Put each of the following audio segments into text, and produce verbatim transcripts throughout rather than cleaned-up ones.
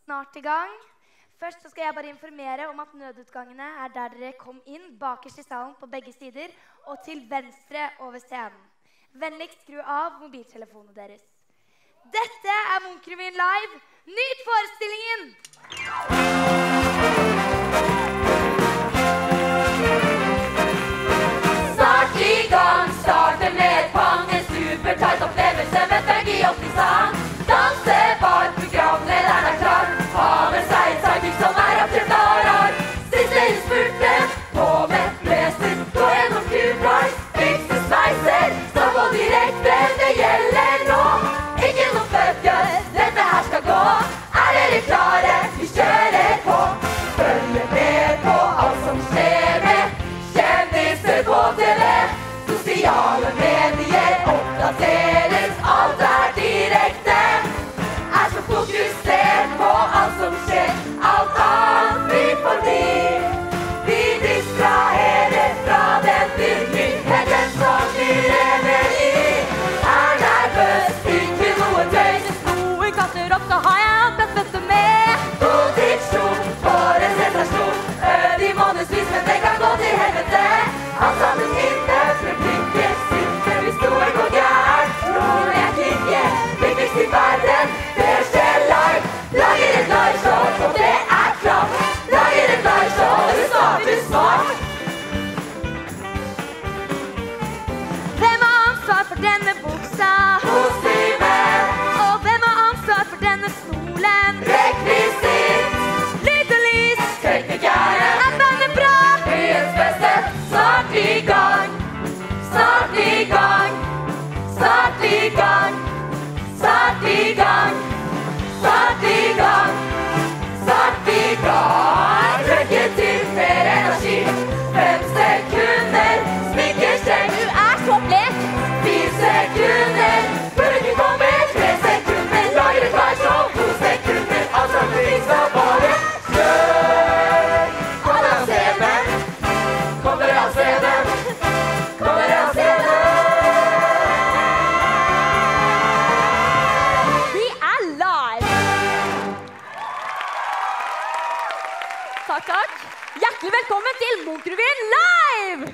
snart i gang. Først så skal jeg bare informere om at nødutgangene er der dere kom inn, bakerst i salen på begge sider, og til venstre over scenen. Vennligst skru av mobiltelefonene deres. Dette er Munch-revyen live. Nyt forestillingen! Snart i gang, starter med et pang, en supertight opplevelse med funky opp i sang. Dansebar, programlederen er klar, har med seg en sidekick som er absolutt rar. Siste innspurten, på med blester, gå gjennom Q-price, fikse sveiser, stå på direkte, det gjelder nå. Ikke noe fødgjøs, dette her skal gå. Er dere klare? Vi kjører på. Følg med på alt som skjer med kjendiser på T V. Sosiale medier oppdateres, alt er direkte. Er så fokusert på alt som skjer, alt annet blir forbi. Vi distraherer fra den virkeligheten som vi lever i. Er nervøs, ikke noe tøys. Noen kaster opp, så har jeg akkurat født med. God diksjon, for en sensasjon. Øv i månedsvis, men det kan gå til helvete. Alt sammen inne, for blikket sitter. Hvis noe går gærent, tror jeg kikker. Viktigst i verden, det skjer live. Lager et liveshow, og det er klart. Lager et liveshow, det starter snart. Hvem har ansvar for denne buksa? Kostyme, Og hvem har ansvar for denne stolen? rekvisitt, Lyd og lys, teknikere, er bandet bra? byens beste. Snart i gang, snart i gang, snart i gang, snart i gang, snart i gang, snart i gang. Trekke til mer energi, fem sekunder, sminkestreng. Du er så blek! Fire sekunder, publikum kommer, tre sekunder, lager et liveshow, to sekunder, alt sammen vi skal bare kjør. Kom dere av scenen, kom dere av scenen, kom dere av scenen. Vi er live! Takk, takk. Hjertelig velkommen til Munch-revyen live!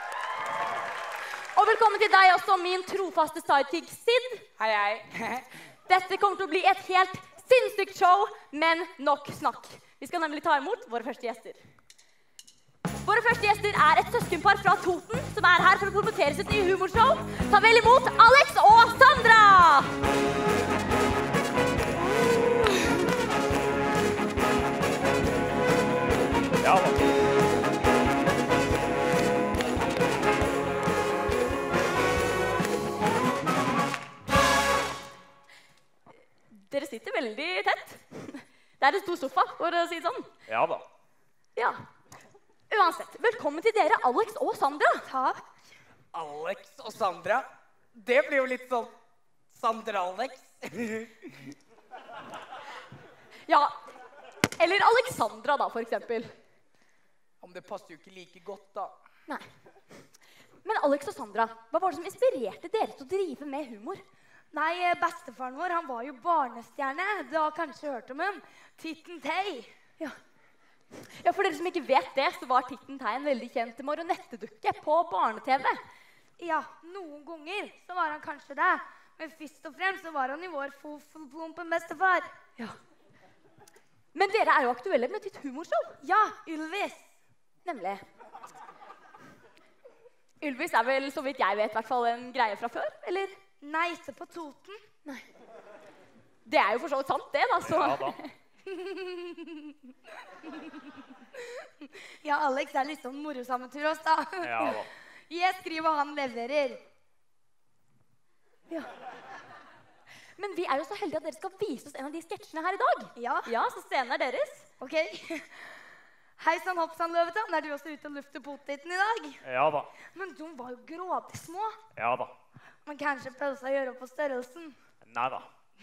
Og velkommen til deg også, min trofaste sidekick Sid. Hei, hei. Dette kommer til å bli et helt sinnssykt show, men nok snakk. Vi skal nemlig ta imot våre første gjester. Våre første gjester er et søskenpar fra Toten, som er her for å promotere sitt nye humorshow. Ta vel imot Alex og Sandra! Ja da. Dere sitter veldig tett. Det er en stor sofa, for å si det sånn. Ja da. Ja. Uansett, velkommen til dere, Alex og Sandra. Takk. Alex og Sandra. Det blir jo litt sånn Sandra-Alex. Ja, eller Alexandra da, for eksempel. Om det passer jo ikke like godt, da. Nei. Men Alex og Sandra, hva var det som inspirerte dere til å drive med humor? Nei, bestefaren vår, han var jo barnestjerne. Du har kanskje hørt om ham. Titten Tei. Ja. Ja, for dere som ikke vet det, så var Titten Tei en veldig kjent marionettedukke på barne-T V. Ja, noen ganger så var han kanskje det. Men først og fremst så var han i vår foffelplumpen bestefar. Ja. Men dere er jo aktuelle med ditt humorshow. Ja, Ylvis. Nemlig. Ylvis er vel, så vidt jeg vet, i hvert fall en greie fra før, eller? Nei, ikke på Toten. Nei. Det er jo for så vidt sant, det da, så... Ja da. Ja, Alex er litt sånn morosammentur oss da. Ja da. Jeg skriver, han leverer. Ja. Men vi er jo så heldige at dere skal vise oss en av de sketsjene her i dag. Ja. Ja, så scenen er deres. Ok. Hei sann, hopp sann, Løvetann. Er du også ute og lufter poteten i dag? Ja da. Men de var jo grådig små. Ja da. Men kanskje pølsa gjør opp på størrelsen. Nei da.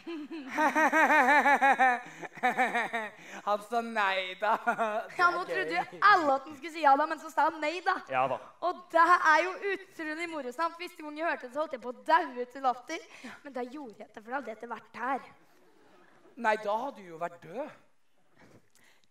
Han sa nei da. Ja, nå trodde jo alle at den skulle si ja da, men så sa han nei da. Ja da. Og det er jo utrolig morosamt. Hvis de unge hørte det, så holdt jeg på å daue til latter. Men da gjorde jeg det, for da hadde jeg etter hvert her. Nei, da hadde du jo vært død.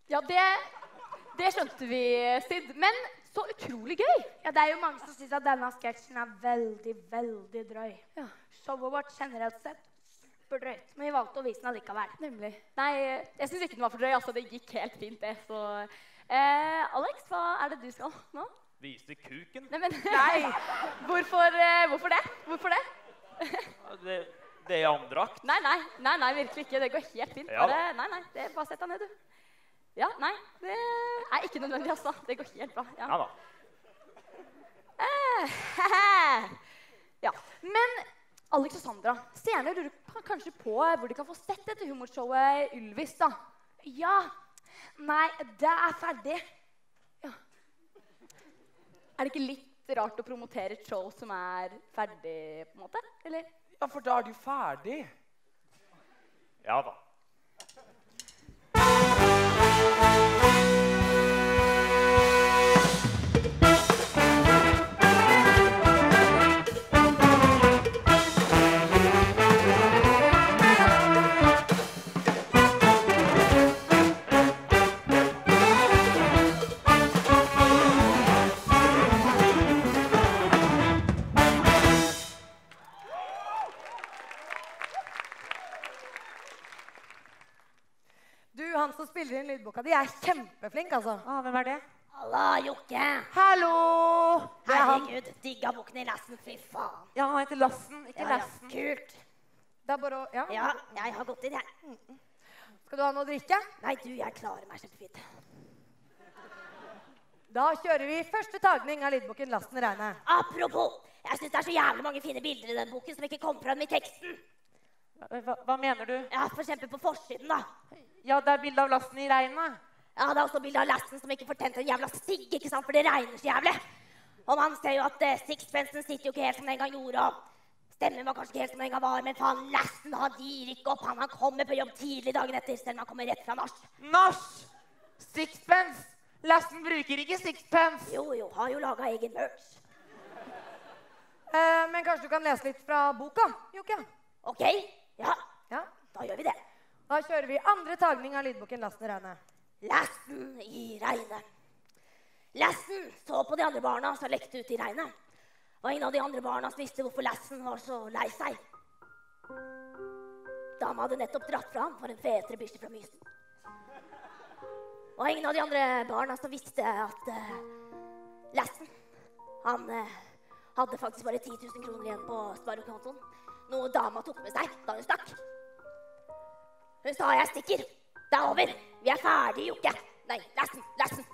Ja, det, det skjønte vi, Sid. Men så utrolig gøy. Ja, det er jo mange som synes at denne sketsjen er veldig, veldig drøy. Ja. Showet vårt generelt sett superdrøyt, men vi valgte å vise den allikevel. Nemlig. Nei, jeg synes ikke den var for drøy, altså. Det gikk helt fint, det. Så, eh, Alex, hva er det du skal nå? Viste kuken? Nei, men, nei. Hvorfor, eh, hvorfor det? Hvorfor det? det, det er andrakt. Nei, nei, nei, nei, virkelig ikke. Det går helt fint. Ja. Bare, nei, nei, det, bare sett deg ned, du. Ja, nei, det er ikke nødvendig, altså. Det går helt bra. Ja, Ja da. Eh, ja. Men Alex og Sandra, seerne lurer kanskje på hvor de kan få sett dette humorshowet Ylvis, da. Ja, nei, det er ferdig. Ja. Er det ikke litt rart å promotere et show som er ferdig, på en måte? Eller? Ja, for da er du ferdig. Ja da. Han som spiller inn lydboka di er kjempeflink, altså. Ah, hvem er det? Halla, Jokke. Hallo! Det er han. Herregud, digga boken i Lassen, fy faen. Ja, han heter Lassen, ikke Ja, ja, Lassen. kult. Det er bare å... Ja. Ja, jeg har gått inn, jeg. Skal du ha noe å drikke? Nei, du, jeg klarer meg kjempefint. Da kjører vi første tagning av lydboken Lassen Reine. Apropos, jeg synes det er så jævlig mange fine bilder i den boken som ikke kom frem i teksten. Hva, hva mener du? Ja, for eksempel på forsiden, da. Ja, det er bilde av Lassen i regnet. Ja, det er også bilde av Lassen som ikke får tent en jævla sigg, ikke sant, for det regner så jævlig. Og man ser jo at uh, sixpensen sitter jo ikke helt som den en gang gjorde, og stemmen var kanskje ikke helt som den en gang var, men faen, Lassen, han gir ikke opp, han, han kommer på jobb tidlig dagen etter, selv om han kommer rett fra nach. Nach! Sixpence! Lassen bruker ikke sixpence. Jo, jo, har jo laget egen merch. Eh, men kanskje du kan lese litt fra boka, Jokke? Ok, ja, Ja. da gjør vi det. Da kjører vi andre tagning av lydboken Lassen Reine. Lassen i regnet. Lassen så på de andre barna som lekte ut i regnet. Og ingen av de andre barna som visste hvorfor Lassen var så lei seg. Dama hadde nettopp dratt fra ham for en fetere bysje fra Mysen. Og ingen av de andre barna som visste at uh, Lassen, han uh, hadde faktisk bare ti tusen kroner igjen på sparekontoen. Noe dama tok med seg da hun stakk. Hun sa jeg stikker. Det er over. Vi er ferdige, Jokke. Nei, Lassen, Lassen.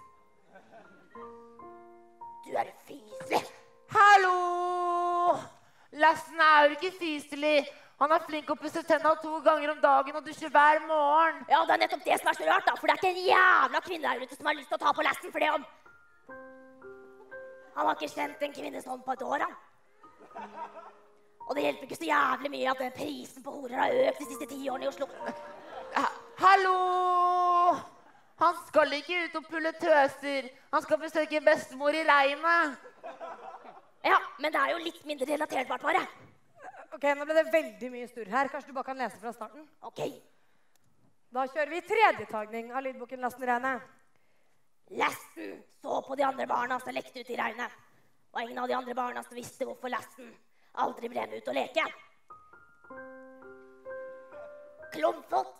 Du er fyselig. Hallo! Lassen er jo ikke fyselig. Han er flink å pusse tenna to ganger om dagen og dusjer hver morgen. Ja, det er nettopp det som er så rart, da. For det er ikke en jævla kvinne her ute som har lyst til å ta på Lassen for det om. Han har ikke kjent en kvinne sånn på et år, han. Og det hjelper ikke så jævlig mye at prisen på horer har økt de siste ti årene i Oslo. Hallo! Han skal ikke ut og pulle tøser. Han skal besøke bestemor i regnet. Ja, men det er jo litt mindre relaterbart, bare. Ok, nå ble det veldig mye sturr her. Kanskje du bare kan lese fra starten? Ok. Da kjører vi tredje tagning av lydboken Lassen Reine. Lassen så på de andre barna som lekte ut i regnet. Og ingen av de andre barna som visste hvorfor Lassen aldri ble med ut å leke. Klumpfot.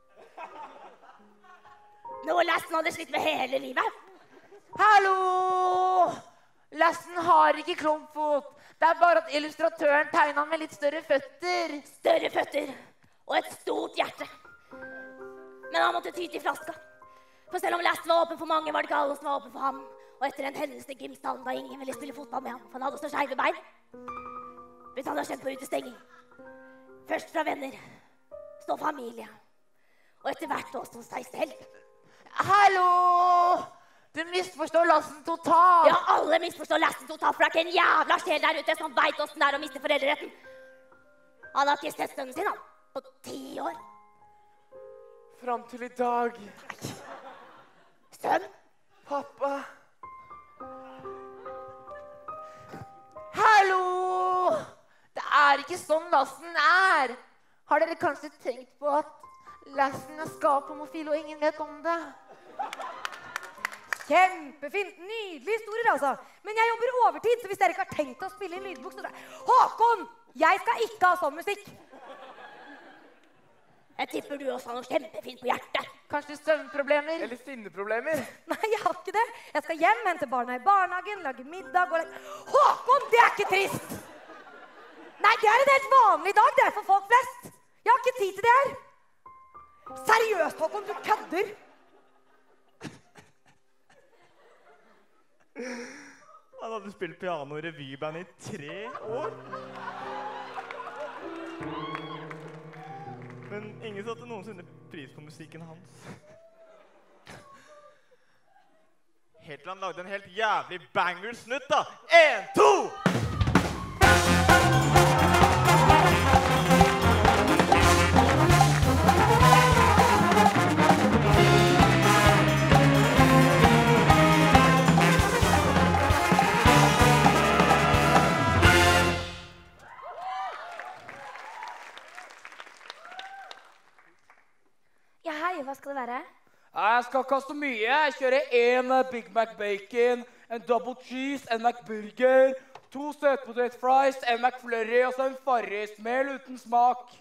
Noe Lassen hadde slitt med hele livet. Hallo! Lassen har ikke klumpfot. Det er bare at illustratøren tegnet han med litt større føtter. Større føtter og et stort hjerte. Men han måtte ty til flaska. For selv om Lassen var åpen for mange, var det ikke alle som var åpen for ham. Og etter en hendelse i gymstallen da ingen ville spille fotball med ham, for han hadde så skeive bein, begynte han å kjenne på utestenging. Først fra venner, så familie, og etter hvert også seg selv. Hallo! Du misforstår Lassen totalt. Ja, alle misforstår Lassen totalt, for det er ikke en jævla sjel der ute som vet hvordan det er å miste foreldreretten. Han har ikke sett sønnen sin, han, på ti år. Fram til i dag. Sønn? Pappa. Hallo! Det er ikke sånn Lassen er. Har dere kanskje tenkt på at Lassen er skapomofil og ingen vet om det? Kjempefint, nydelig historier altså. Men jeg jobber overtid, så hvis dere ikke har tenkt å spille inn lydbok, så dere... Håkon, jeg skal ikke ha sånn musikk. Jeg tipper du også har noe kjempefint på hjertet. Kanskje søvnproblemer? Eller sinneproblemer. Nei, jeg har ikke det. Jeg skal hjem, hente barna i barnehagen, lage middag og... legge- Håkon, det er ikke trist! Nei, det er en helt vanlig dag, det er for folk flest. Jeg har ikke tid til det her. Seriøst, Håkon, du kødder. Han hadde spilt piano i revyband i tre år. Men ingen satte noensinne pris på musikken hans. Helt til han lagde en helt jævlig banger-snutt da. En, to! Ja, hei, hva skal det være? Jeg skal ikke ha så mye. Jeg kjører en Big Mac bacon, en double cheese, en McBurger, to søtpotet fries, en McFlurry og så en Farris. Mel uten smak.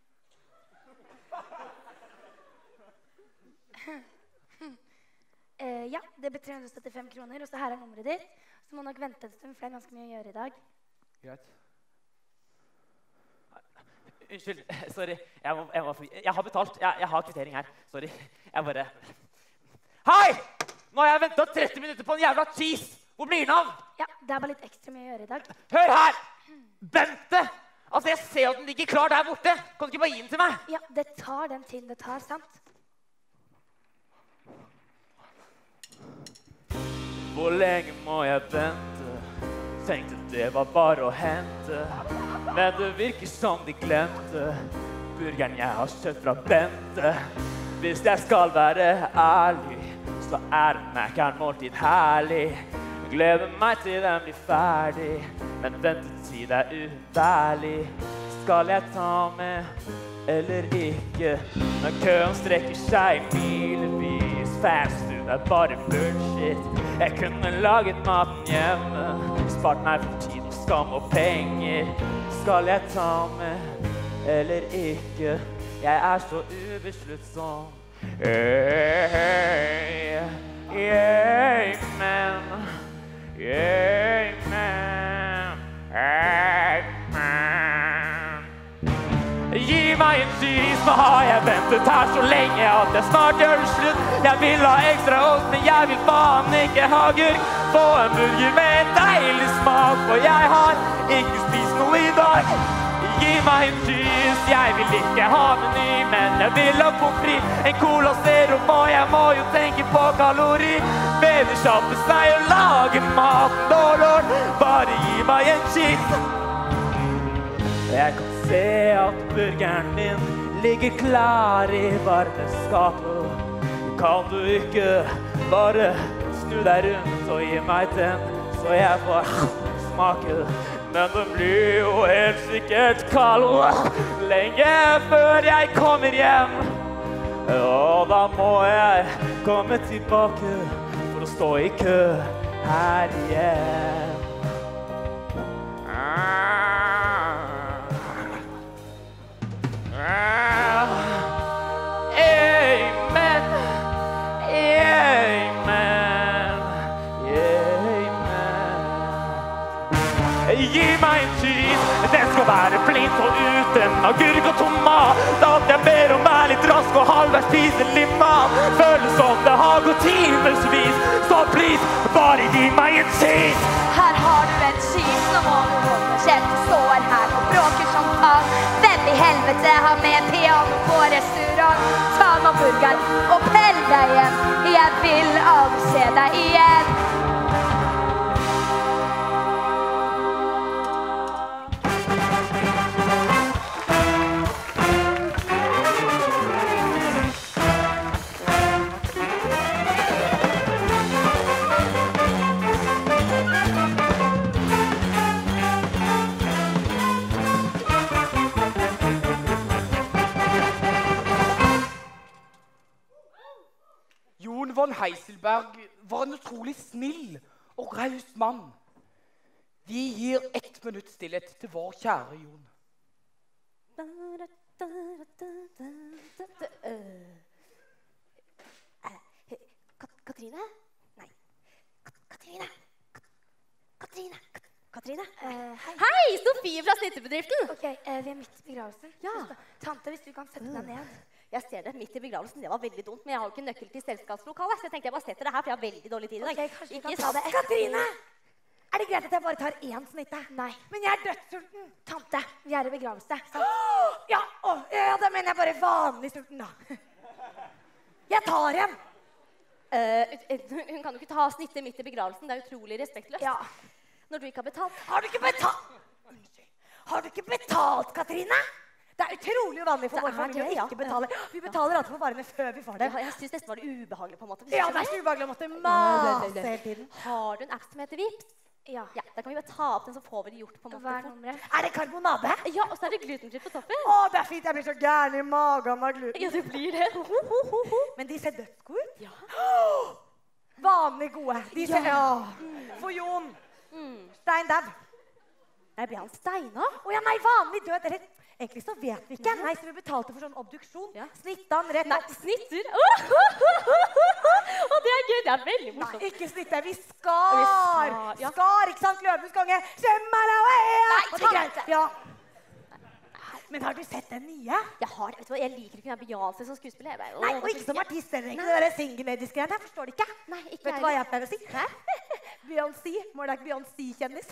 Eh, ja, det blir tre hundre og syttifem kroner, og så her er nummeret ditt. Så må nok vente en stund, for det er ganske mye å gjøre i dag. Greit. Unnskyld, sorry. Jeg, må, jeg, må, jeg har betalt. Jeg, jeg har kvittering her. Sorry. Jeg bare... Hei! Nå har jeg ventet tretti minutter på en jævla cheese. Hvor blir den av? Ja, det er bare litt ekstra mye å gjøre i dag. Hør her! Bente! Altså, jeg ser at den ligger klar der borte. Kan du ikke bare gi den til meg? Ja, det tar den tiden det tar, sant? Hvor lenge må jeg vente? Tenkte det var bare å hente. Men det virker som de glemte burgeren jeg har kjøpt fra Bente. Hvis jeg skal være ærlig, så er Mac-eren måltid herlig. Gleder meg til den blir ferdig, men ventetid er uværig. Skal jeg ta med eller ikke? Når køen strekker seg milevis, fast food er bare bullshit. Jeg kunne laget maten hjemme, spart meg for tid og skam og penger. Skal jeg ta med eller ikke? Jeg er så ubesluttsom. Hey, yeah, man. Yeah, man. Hey, man. Gi meg en cheese, nå har jeg ventet her så lenge at jeg snart gjør det slutt. Jeg vil ha ekstra ost, men jeg vil faen ikke ha agurk. Få en burger med en deilig smak, for jeg har ikke spist noe i dag. Gi meg en cheese, jeg vil ikke ha meny, men jeg vil ha pommes frites, en cola zero, og jeg må jo tenke på kalori. Bedre kjappe seg og lage maten, lord, lord, bare gi meg en cheese. Jeg kan se at burgeren din ligger klar i varmeskapet. Kan du ikke bare snu deg rundt og gi meg den, så jeg får smake? Men den blir jo helt sikkert kald lenge før jeg kommer hjem. Og da må jeg komme tilbake for å stå i kø her igjen. Amen, amen, amen. Gi meg en cheese, den skal være blind og uten agurk og tomat. Alt jeg ber om er litt rask og halvveis spiselig mat. Føles som det har gått timesvis, så please, bare gi meg en cheese. Her har du en cheese, nå må du holde kjeft. Du står her og bråker som faen. Hvem i helvete har med piano på restaurant? Ta nå burgeren og pell deg hjem. Jeg vil aldri se deg igjen. von Heiselberg var en utrolig snill og raus mann. Vi gir ett minutt stillhet til vår kjære Jon. Katrine? Nei. Katrine? Katrine? Katrine? Hei. Hei, Sofie fra Snittebedriften. Ok, eh, vi er midt i begravelsen. Ja. Tante, hvis du kan sette deg ned. Jeg ser det midt i begravelsen. Det var veldig dumt, men jeg har jo ikke nøkkel til selskapslokalet, så jeg tenkte jeg bare setter det her, for jeg har veldig dårlig tid i dag. Ok, kanskje vi kan Ikke ta det sant? etter. Katrine! Er det greit at jeg bare tar én snitte? Nei. Men jeg er dødssulten. Tante, vi er i begravelse. Sant? Åh, ja, åh, ja, da mener jeg bare vanlig sulten, da. Jeg tar en. Eh, hun kan jo ikke ta snittet midt i begravelsen. Det er utrolig respektløst. Ja. Når du ikke har betalt. Har du ikke betalt? Unnskyld. Har du ikke betalt, Katrine? Det er utrolig uvanlig for Det vår er familie det, å ja. ikke betale. Vi betaler alltid for varene før vi får Ja, dem. jeg synes nesten var det ubehagelig på en måte. Ja, det er så ubehagelig å måtte mase hele tiden. Har du en app som heter Vips? Ja. Ja, da kan vi bare ta opp den, så får vi det gjort på en måte. Hva er nummeret? Er det karbonade? Ja, og så er det glutenfritt på toppen. Å, det er fint. Jeg blir så gæren i magen av gluten. Ja, det blir det. Ho, ho, ho, ho. Men de ser dødsgode ut. Ja. Åh, vanlig gode. De ser, ja. For Jon. Stein Dav. Jeg ble han Steinar. Å ja, nei, vanlig død. Eller, egentlig så vet vi ikke. Nei, så vi betalte for sånn obduksjon. Ja. Snitt han rett Nei, opp. snitter. Åh, ho, ho, ho, ho. Å, det er gøy. Det er veldig Nei, morsomt. ikke snitte. Vi Vi skar. skar, ja. Skar, ikke sant? Løvens konge. Shemmalawea. Nei, Og det er greit. tante. Ja. Men har du sett den nye? Jeg har, vet du hva, jeg liker ikke den Beyoncé som skuespiller. Jeg bare, Nei, åh, og ikke som jeg- artist heller. Ikke det der single-ladies-greiene. Jeg forstår det ikke. Nei, ikke Vet du hva jeg pleier å si? Beyoncé. More like Beyoncé-kjendis.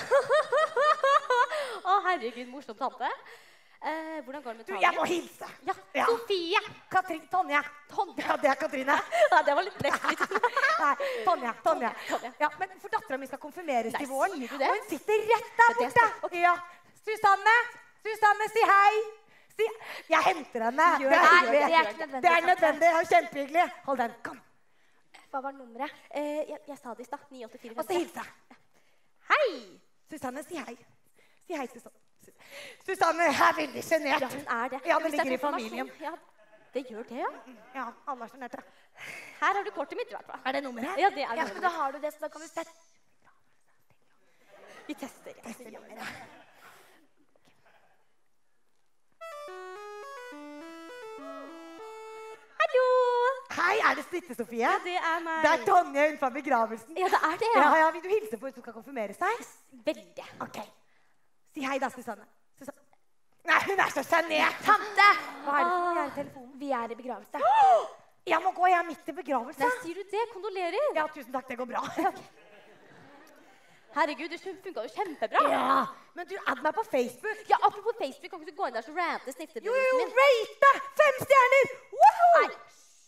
Å, herregud, morsom tante. Eh, hvordan går det med Du, taget? jeg må hilse. Ja, Ja. Sofie. Katrin, Tonje. Tonje. Ja, det er Katrine. Ja, det var litt lett. Litt. Nei, Tonje. Tonje. Tonje. Ja, men for datteren min skal konfirmeres Nei, til våren. sier du det? Og hun sitter rett der Ja, det borte. skal- Ja. Susanne, Susanne, si hei. Si. Jeg henter henne. Gjør det, det, er, gjør det, det er ikke nødvendig, det er tante. nødvendig. Ja, kjempehyggelig. Hold den. Kom. Hva var nummeret? Eh, jeg, jeg sa det i stad. ni åtte fire Og så fem. hilse. Hei! Susanne, si hei. Si hei, Susanne. Susanne er veldig sjenert. Ja, hun er det. Ja, det Hvis ligger er i konfirmasjon- familien. Ja, det gjør det, ja. Ja, alle er sjenerte. Her har du kortet mitt, i hvert fall. Er det nummeret? Ja, det er Ja, men nummeret. da har du det, så da kan du sette... Vi tester. Ja. Hallo! Hei, er det Snitte, Sofie? Ja, det er meg. Det er Tonje utenfor begravelsen. Ja, det er det, Ja, ja. ja, vil du hilse på hun som skal konfirmere seg? Veldig. Ok. Si hei da, Susanne. Susanne. Nei, hun er så sjenert. Tante! Hva er det som er i telefonen? Vi er i begravelse. Jeg må gå, jeg er midt i begravelse. Nei, sier du det? Kondolerer. Ja, tusen takk, det går bra. Herregud, det funka jo kjempebra. Ja, men du, add meg på Facebook. Ja, apropos Facebook, kan ikke du gå inn der så rante Jo, jo, snittebedriften min? rate! Fem stjerner! Woohoo! Nei.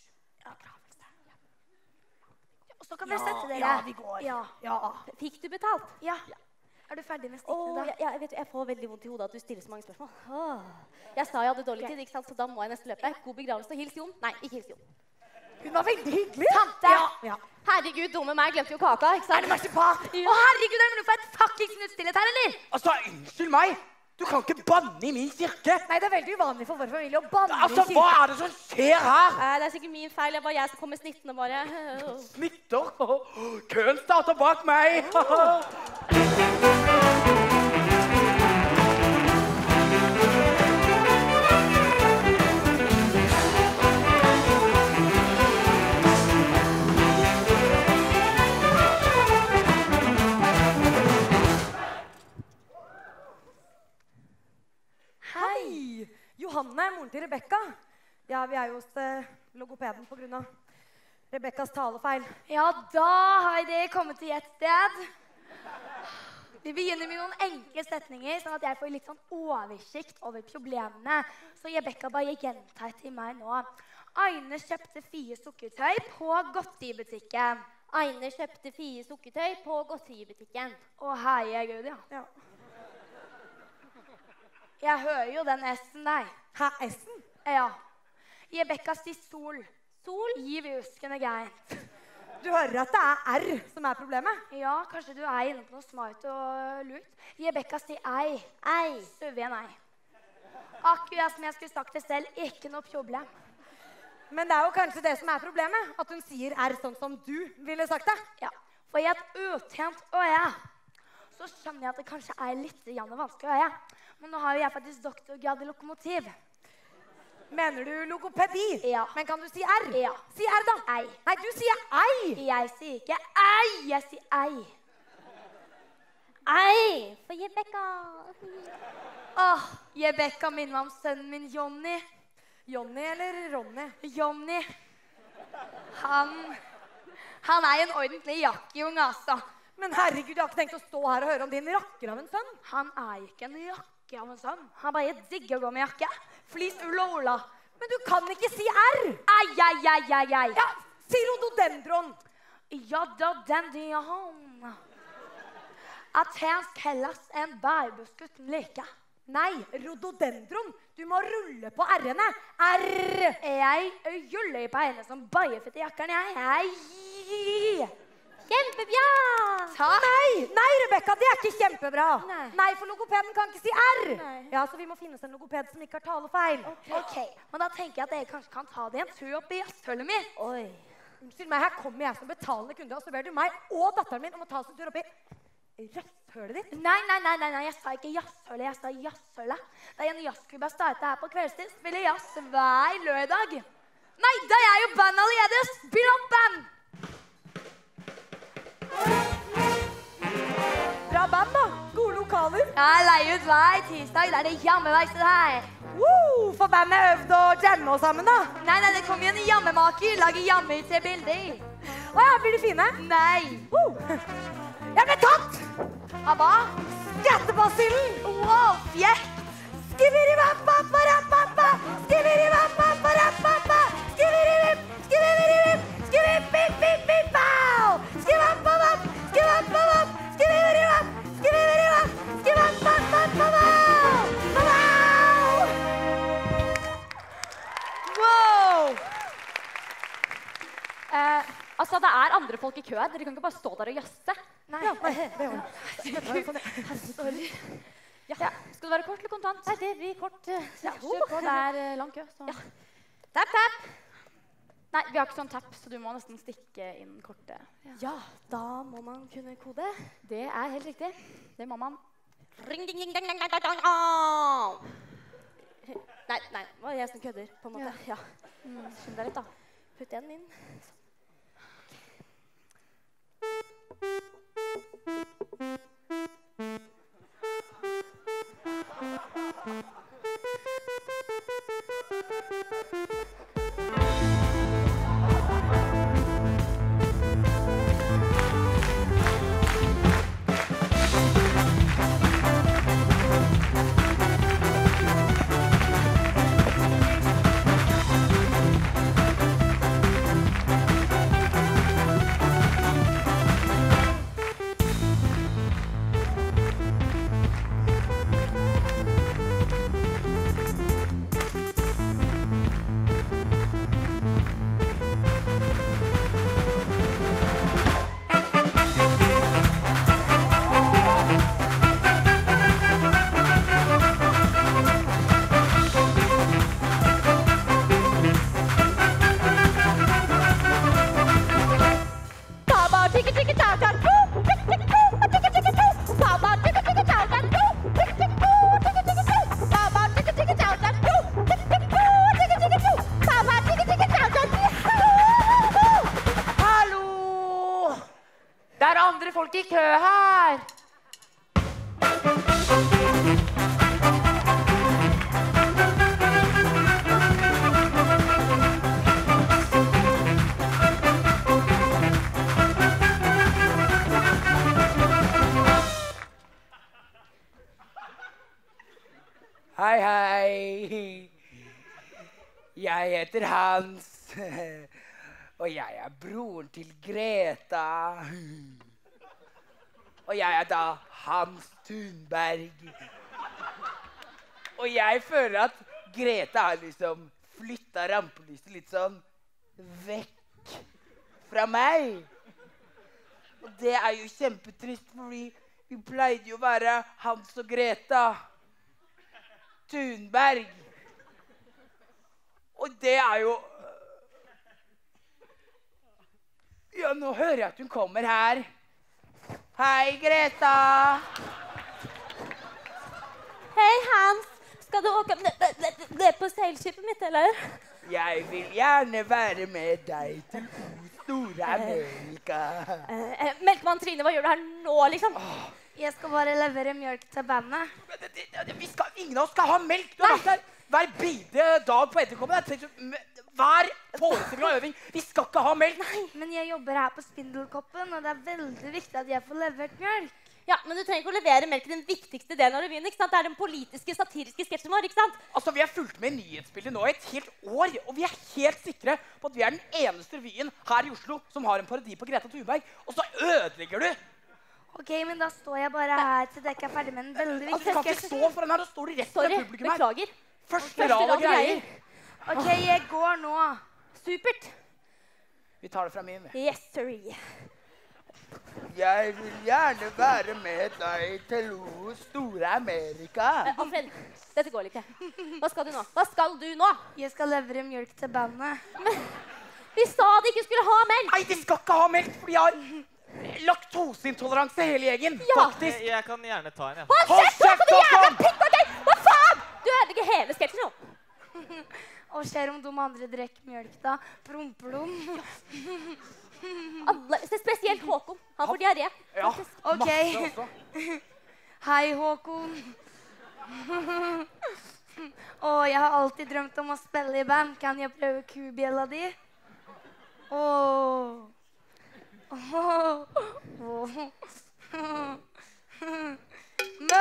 Og så kan vi sette dere. Ja, vi går. Ja. Ja. Fikk du betalt? Ja. Er du ferdig med Åh, stikkene da? jeg, jeg, vet, du, jeg får veldig vondt i hodet at du stiller så mange spørsmål. Åh. Jeg sa jeg hadde dårlig tid, ikke sant? Så da må jeg nesten løpe. God begravelse. Hils Jon. Nei, ikke hils Jon. Hun var veldig hyggelig. Tante! Ja, ja. Herregud, dumme meg, glemte jo kaka, ikke sant? Er det marsipan? Å herregud, er det mulig for et fuckings minutt stillhet her, eller? Altså, unnskyld meg! Du kan ikke banne i min kirke! Nei, det er veldig uvanlig for vår familie å banne Altså, i hva kirken. er det som skjer her? Nei, det er sikkert min feil. Det var jeg som kom med snittene bare. Snitter? Køen starter bak meg! Hei! Johanne er moren til Rebekka. Ja, vi er jo hos eh, logopeden på grunn av Rebekkas talefeil. Ja, da har dere kommet til et sted. Vi begynner med noen enkle setninger, sånn at jeg får litt sånn oversikt over problemene. Så Rebekka bare gjentar til meg nå. Aine kjøpte fire sukkertøy på godteributikken. Aine kjøpte fire sukkertøy på godteributikken. Å, herregud, ja. Ja. Jeg hører jo den S-en der. Hæ, S-en? Ja. Rebekka sier sol. Sol. Gi ruskende greit. Du hører at det er R som er problemet? Ja, kanskje du er inne på noe smart og lurt. Rebekka sier ei. Ei. Suvje nei. Akkurat som jeg skulle sagt det selv, ikke noe problem. Men det er jo kanskje det som er problemet, at hun sier R sånn som du ville sagt det. Ja, for i et utent øye, så skjønner jeg at det kanskje er litt grann vanskelig øye. Men nå har jo jeg faktisk doktorgrad i lokomotiv. Mener du logopedi? Ja. Men kan du si R? Ja. Si R da. Ei. Nei, du sier ei. Jeg sier ikke ei, jeg sier ei. Ei, for Rebecca. Åh, Rebecca minner om sønnen min, Johnny. Jonny eller Ronny? Johnny. Han, han er en ordentlig jakkejung, altså. Men herregud, jeg har ikke tenkt å stå her og høre om din rakker av en sønn. Han er ikke en jakke av en sønn. Han bare digger å gå med jakke. Flis, ull og ola. Men du kan ikke si R. Ei, ei, ei, ei, ei. Ja, si rododendron. Ja, da, den de har. Atensk Hellas er en bærbusk uten like. Nei, rododendron. Du må rulle på R-ene. R. Jeg juller på henne som bajefett i jakkeren, jeg. Hei! Kjempebra! Takk! Nei, nei, Rebecca, det er ikke kjempebra. Nei. Nei, for logopeden kan ikke si R. Nei. Ja, så vi må finnes en logoped som ikke har talefeil. Ok, men da tenker jeg at dere kanskje kan ta det en tur opp i jazzhøllet mitt. Oi. Unnskyld meg, her kommer jeg som betalende kunde, og så ber du meg og datteren min om å ta oss en tur opp i rasshølet ditt. Nei, nei, nei, nei, nei, jeg sa ikke jazzhøllet, jeg sa jazzhøllet. Det er en jazzklubb jeg startet her på kveldstid. Spiller jazz hver lørdag. Nei, da er jo band allerede. Spill opp band! Bra band da, gode lokaler. Jeg leier ut hver tirsdag, det er det jammeverkstedet her. Woo, for bandet er øvd og jammer oss sammen da. Nei, nei, det kommer jo en jammemaker, lager jammer til bilder. Åja, blir de fine? Nei. Woo. Jeg ble tatt! Hva? Skattebasillen! Wow, fjert! Skibidi-bap-bap-bap-bap-bap! Skibidi-bap-bap-bap-bap-bap! Skibidi-bip! Skibidi-bip! Skibidi-bip-bip-bip-bau! Skibidi-bap-bap! Skibidi-bap-bap! Skibidi-bip! Skibidi-bip! Skibidi-bap-bap-bap-bau! Wow! Eh, altså, det er andre folk i kø her. Dere kan ikke bare stå der og jazze. Nei, ja, nei, det var det. Sorry. Ja. Ja. Skal det være kort eller kontant? Nei, det blir kort. Ja, kjør på. Det er eh, lang kø. Så. Ja. Tap, tap. Nei, vi har ikke sånn tap, så du må nesten stikke inn kortet. Ja. Ja, da må man kunne kode. Det er helt riktig. Det må man. Ring, ding, ding, ding, ding, ding, ding, oh. Nei, nei, det var jeg som kødder, på en måte. Ja. Mm, Skynd deg litt, da. Putt den inn. folk i kø her. Hei, hei. Jeg heter Hans. Og jeg er broren til Greta. Og jeg er da Hans Thunberg. Og jeg føler at Greta har liksom flyttet rampelyset litt sånn vekk fra meg. Og det er jo kjempetrist, fordi vi pleide jo å være Hans og Greta Thunberg. Og det er jo Ja, nå hører jeg at hun kommer her. Hei, Greta. Hei, Hans. Skal du åke ned på seilskipet mitt, eller? Jeg vil gjerne være med deg til store Amerika. Uh, Melkemann Trine, hva gjør du her nå, liksom? Oh. Jeg skal bare levere mjølk til bandet. Vi skal, ingen av oss skal ha melk. Du har vært der hver bidige dag på etterkommende. Hver forestilling og øving. Vi skal ikke ha melk. Nei, men jeg jobber her på Spindelkoppen, og det er veldig viktig at jeg får levert mjølk. Ja, men du trenger ikke å levere melk i den viktigste delen av revyen, ikke sant? Det er den politiske, satiriske sketsjen vår, ikke sant? Altså, vi har fulgt med nyhetsbildet nå i et helt år, og vi er helt sikre på at vi er den eneste revyen her i Oslo som har en parodi på Greta Thunberg, og så ødelegger du. Ok, men da står jeg bare her til dere er ferdig med en veldig viktig sketsj. Altså, du kan ikke stå foran her, og står du rett Sorry, til publikum her. beklager. Første rad og greier. Ok, jeg går nå. Supert. Vi tar det fra min. Yes, sorry. Jeg vil gjerne være med deg til store Amerika. Uh, Alfred, dette går ikke. Hva skal du nå? Hva skal du nå? Jeg skal levere mjølk til bandet. Men vi sa de ikke skulle ha melk. Nei, de skal ikke ha melk, for de har laktoseintoleranse hele gjengen, ja. faktisk. Jeg, jeg kan gjerne ta en, ja. Hold kjeft, hva for du jævla pikkagøy! Hva faen? Du ødelegger hele sketsjen nå. Og skjer om de andre drikker mjølk da? Promper de? Alle, spesielt Håkon. Han får diaré. Ja, ok. masse også. Hei, Håkon. Åh, jeg har alltid drømt om å spille i band. Kan jeg prøve kubjella di? Åh. Åh. Åh. Mø!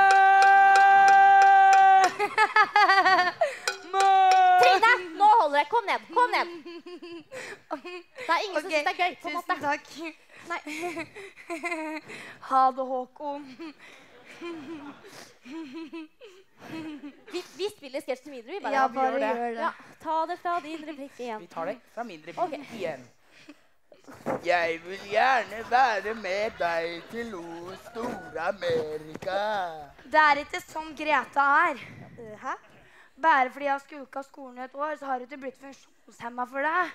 Mø! Trine, nå holder det. Kom ned, kom ned. Det er ingen okay. som synes det er gøy, på en måte. Tusen takk. Nei. Ha det, Håkon. Vi, vi spiller sketsjen videre, vi bare. Ja, bare gjør det. Gjør det. Ja, ta det fra din replikk igjen. Vi tar det fra min replikk okay. igjen. Jeg vil gjerne være med deg til store Amerika. Det er ikke sånn Greta er. Hæ? Bare fordi jeg har skulket skolen i et år, så har du ikke blitt funksjonshemmet for det.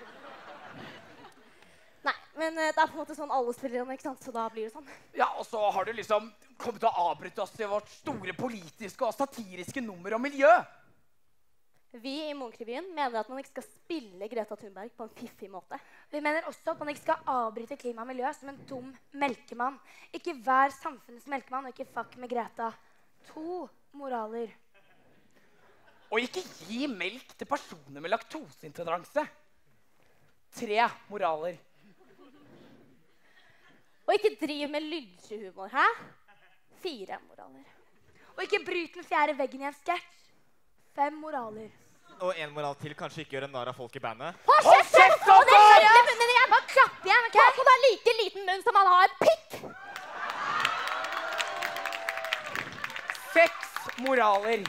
Nei, men det er på en måte sånn alle spiller om, ikke sant? Så da blir det sånn. Ja, og så har du liksom kommet til å avbryte oss i vårt store politiske og satiriske nummer om miljø. Vi i Munch-revyen mener at man ikke skal spille Greta Thunberg på en fiffig måte. Vi mener også at man ikke skal avbryte klima og miljø som en dum melkemann. Ikke vær samfunnets melkemann, og ikke fuck med Greta. To moraler. Og ikke gi melk til personer med laktoseintoleranse. Tre moraler. Og ikke driv med lynsjehumor, hæ? Fire moraler. Og ikke bryt den fjerde veggen i en sketsj. Fem moraler. Og en moral til, kanskje ikke gjøre narr av folk i bandet. Hold kjeft! Hold kjeft! Og det skjønner munnen igjen! Bare klapp igjen, ok? Håkon har like liten munn som han har pikk! Seks moraler.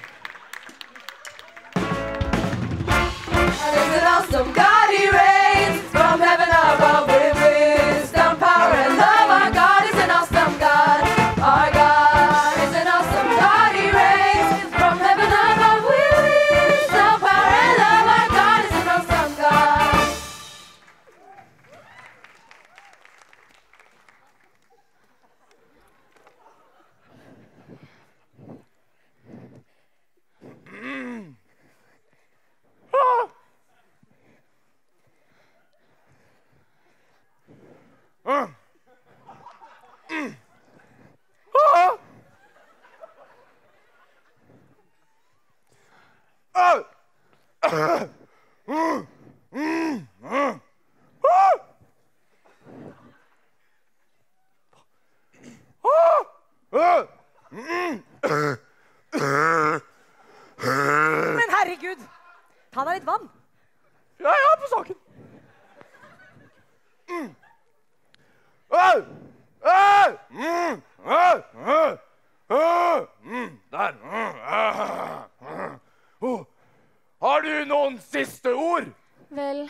There's an awesome God he reigns from heaven above with wisdom, power, and love. Our God is an awesome God. Our God is an awesome God. He reigns from heaven above with wisdom, power, and love. Our God is an awesome God. Men herregud, ta deg litt vann. Ja, ja, på saken. Mm. Au! Au! Mm. Au! Au! Au! Mm. Der. Oh. Har du noen siste ord? Vel,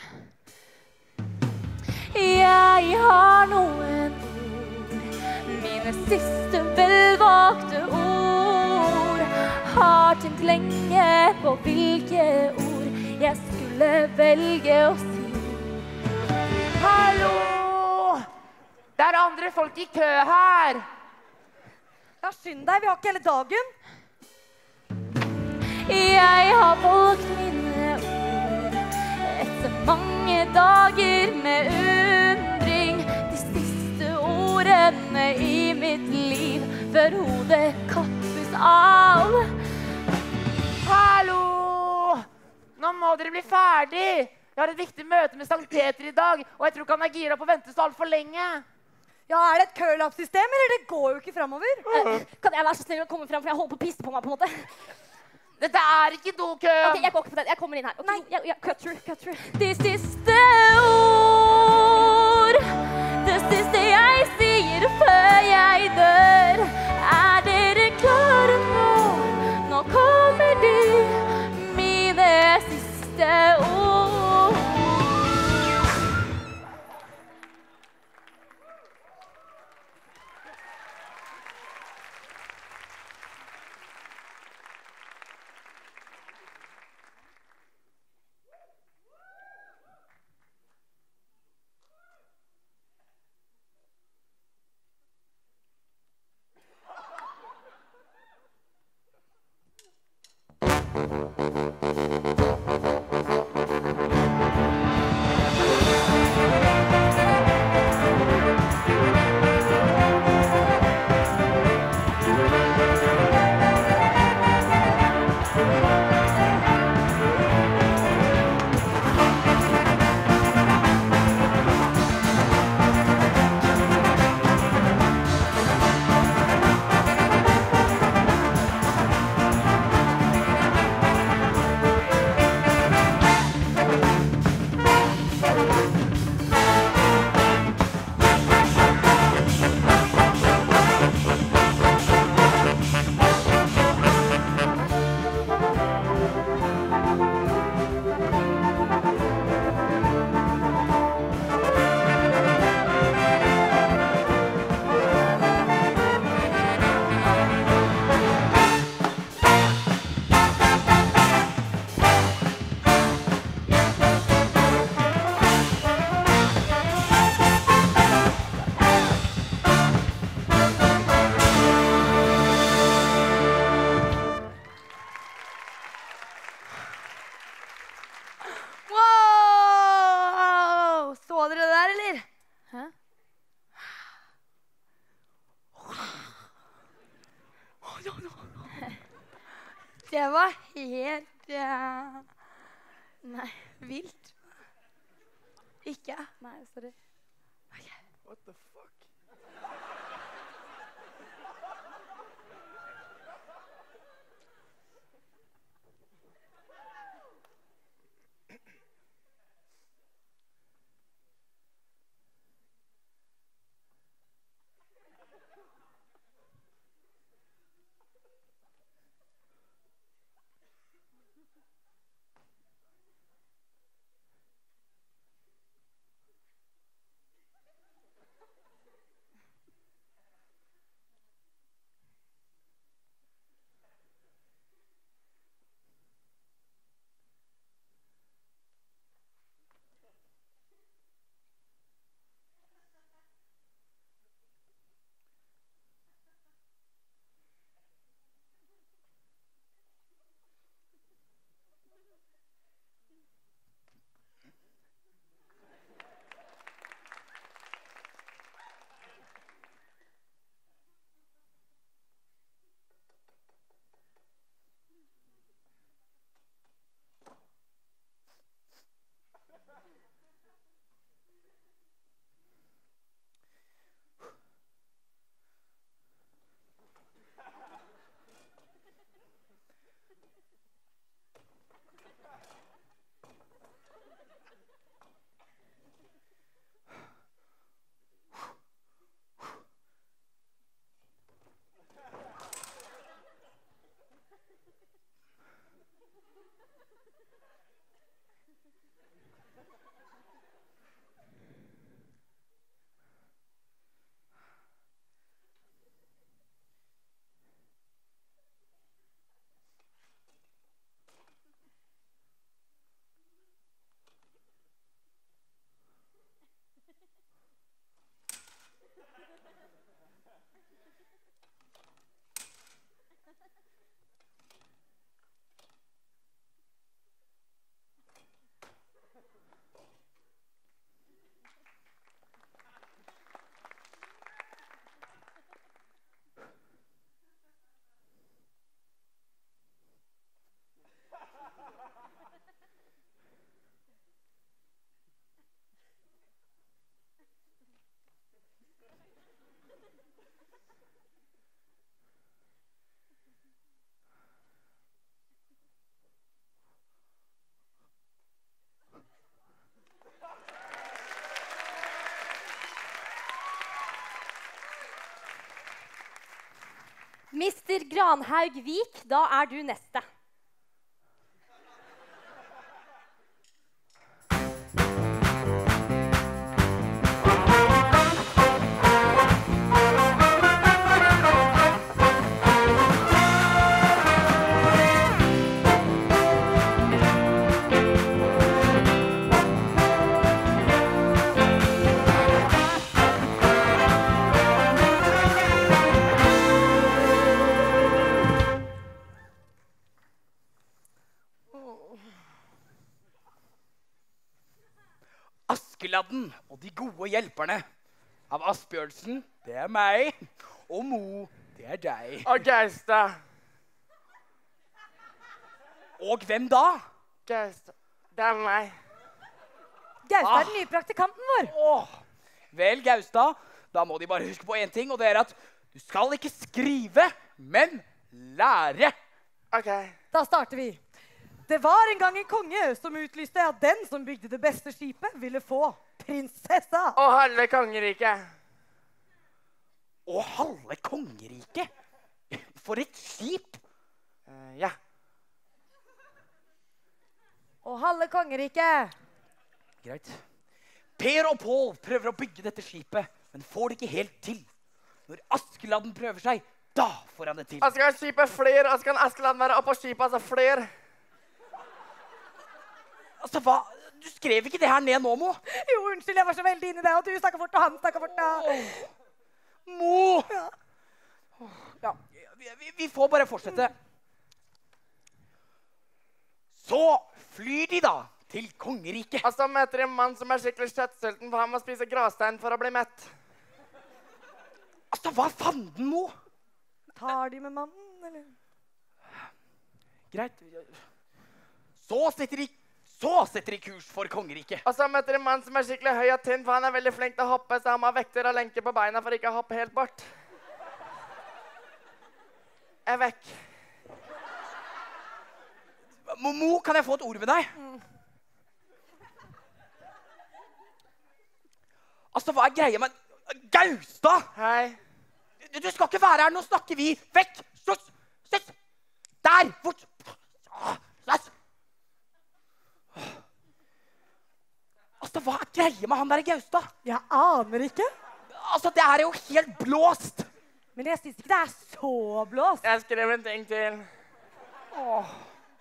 jeg har noen ord. Mine siste velvalgte ord. Har tenkt lenge på hvilke ord jeg skulle velge å si. Hallo! Det er andre folk i kø her. Ja, skynd deg, vi har ikke hele dagen. Jeg har valgt mine ord etter mange dager med undring. De siste ordene i mitt liv før hodet kappes av. Hallo! Nå må dere bli ferdig. Jeg har et viktig møte med Sankt Peter i dag, og jeg tror ikke han er gira på å vente så alt for lenge. Ja, er det et kølappsystem, eller det går jo ikke fremover? Eh, kan jeg være så snill å komme frem, for jeg holder på å pisse på meg på en måte. Dette er ikke dokø. Ok, jeg går ikke på den. Jeg kommer inn her. Ok, Nei. jeg, jeg, cut through, cut through. De siste ord, det siste jeg sier før jeg dør. Er dere klare nå? Nå kommer de, mine siste ord. Wow! Så dere det der, eller? Hæ? Det var helt uh, Nei. vilt. Ikke? Nei, sorry. What the fuck? mister Granhaug Vik, da er du neste. Askeladden og de gode hjelperne av Asbjørnsen, det er meg, og Mo, det er deg. Og Gausta. Og hvem da? Gausta. Det er meg. Gausta er den nye praktikanten vår. Åh, vel, Gausta, da må de bare huske på en ting, og det er at du skal ikke skrive, men lære. Ok. Da starter vi. Det var en gang en konge som utlyste at den som bygde det beste skipet ville få prinsessa. Og halve kongeriket. Og halve kongeriket? For et skip! Uh, ja. Og halve kongeriket. Greit. Per og Pål prøver å bygge dette skipet, men får det ikke helt til. Når Askeladden prøver seg, da får han det til. Og skal skipet flere, og skal Askeladden være oppå skipet, altså flere. Altså, hva? Du skrev ikke det her ned nå, Mo? Jo, unnskyld, jeg var så veldig inne i det, og du snakket fort, og han snakket fort. Åh, Mo! Ja. Ja, vi, vi får bare fortsette. Så flyr de da til kongeriket. Og så møter de en mann som er skikkelig kjøttsulten, for han må spise gråstein for å bli mett. Altså, hva fanden, Mo? Tar de med mannen, eller? Greit. Så setter de Så setter de kurs for kongeriket. Og så møter de en mann som er skikkelig høy og tynn, for han er veldig flink til å hoppe, så han må ha vekter og lenker på beina for ikke å hoppe helt bort. Jeg er vekk. Mo, kan jeg få et ord med deg? Mm. Altså, hva er greia med... Gausta! Hei. Du, du skal ikke være her, nå snakker vi. Vekk! Slutt! Slutt! Der! Fort! Slutt! Altså, hva er greia med han der i Gausta? Jeg aner ikke. Altså, det er jo helt blåst. Men jeg synes ikke det er så blåst. Jeg skrev en ting til. Åh.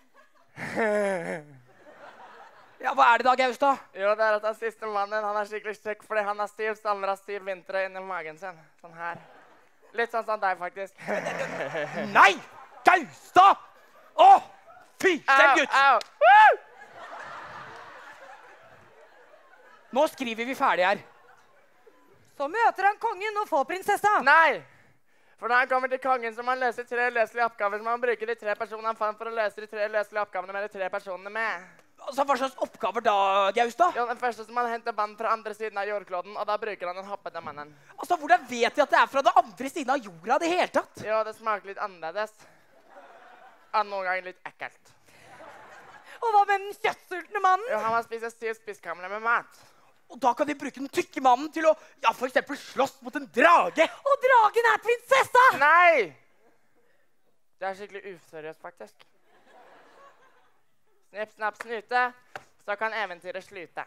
Ja, hva er det da, Gausta? Jo, det er at den siste mannen, han er skikkelig kjekk, fordi han har stiv salmer av stiv vintre inni magen sin. Sånn her. Litt sånn som deg, faktisk. Nei! Gausta! Åh! Fy, slem gutt! Au, au! Woo! Nå skriver vi ferdig her. Så møter han kongen og får prinsessa. Nei! For når han kommer til kongen, så må han løse tre løselige oppgaver, så må han bruke de tre personene han fant for å løse de tre løselige oppgavene med de tre personene med. Altså, hva slags oppgaver da, Gausta? Jo, den første som han henter vann fra andre siden av jordkloden, og da bruker han den hoppete mannen. Altså, hvordan vet de at det er fra det andre siden av jorda det hele tatt? Jo, det smaker litt annerledes. Og noen ganger litt ekkelt. Og hva med den kjøttsultne mannen? Jo, han må spise syv spiskamler med mat. Og da kan de bruke den tykke mannen til å, ja, for eksempel slåss mot en drage. Og dragen er prinsessa! Nei! Det er skikkelig useriøst, faktisk. Snipp, snapp, snute, så kan eventyret slutte.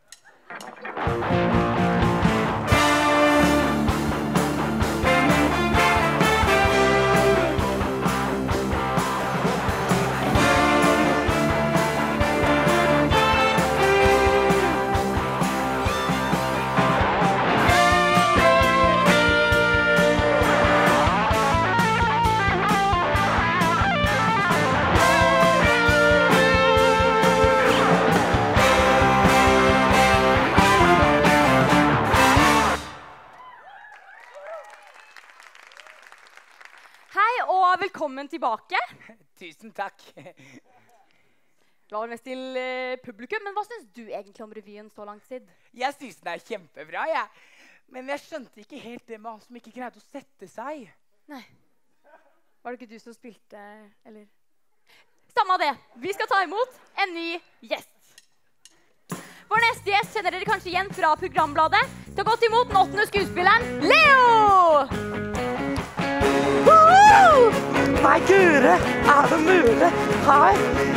Velkommen tilbake. Tusen takk. Du var mest til uh, publikum, men hva synes du egentlig om revyen så langt, Sid? Jeg synes den er kjempebra, jeg. Men jeg skjønte ikke helt det med han som ikke greide å sette seg. Nei. Var det ikke du som spilte, eller? Samme av det. Vi skal ta imot en ny gjest. Vår neste gjest kjenner dere kanskje igjen fra programbladet. Ta godt imot den åttende skuespilleren, Leo! Woohoo! Nei, gure, er det mulig? Hei.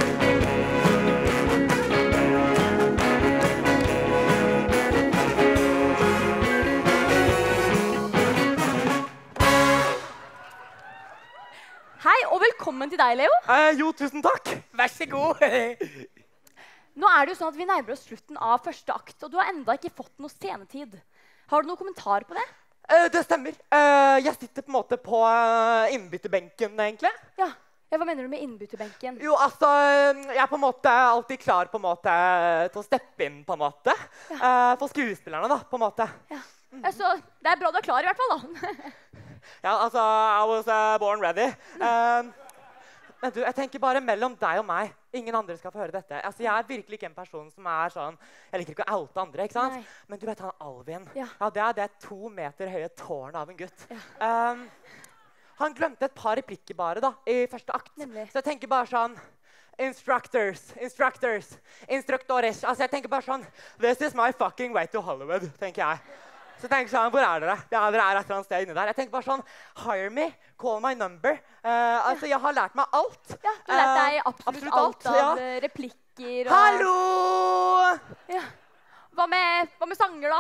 Hei, og velkommen til deg, Leo. Eh, jo, tusen takk. Vær så god. Nå er det jo sånn at vi nærmer oss slutten av første akt, og du har enda ikke fått noe scenetid. Har du noen kommentar på det? Eh, det stemmer. Eh, jeg sitter på en måte på uh, innbytterbenken, egentlig. Ja. ja, hva mener du med innbytterbenken? Jo, altså, jeg er på en måte alltid klar på en måte til å steppe inn, på en måte. Ja. Eh, for skuespillerne, da, på en måte. Ja. ja, så det er bra du er klar i hvert fall, da. Ja, altså, I was uh, born ready. Uh, men du, jeg tenker bare mellom deg og meg. Ingen andre skal få høre dette. Altså, jeg er virkelig ikke en person som er sånn, jeg liker ikke å oute andre, ikke sant? Nei. Men du vet han Alvin. Ja. Ja, det er det to meter høye tårn av en gutt. Ja. Um, han glemte et par replikker bare da, i første akt. Nemlig. Så jeg tenker bare sånn, instructors, instructors, instruktores. Altså, jeg tenker bare sånn, this is my fucking way to Hollywood, tenker jeg. Så jeg tenker sånn, hvor er dere? Ja, dere er et eller annet sted inne der. Jeg tenker bare sånn, hire me, call my number. Uh, altså, jeg har lært meg alt. Ja, du har lært deg absolutt, absolutt alt, alt av ja. replikker. Og... Hallo! Ja. Hva med, hva med sanger, da?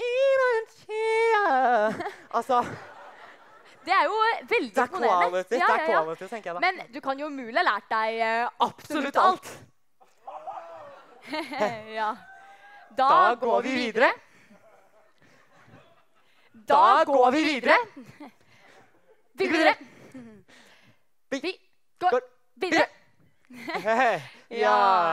Altså... Det er jo veldig det er imponerende. Quality, ja, ja, ja. Det er quality, tenker jeg da. Men du kan jo mulig ha lært deg uh, absolutt, absolutt alt. ja. Da, da går vi videre. Da går vi videre. Videre. Vi går videre. Ja.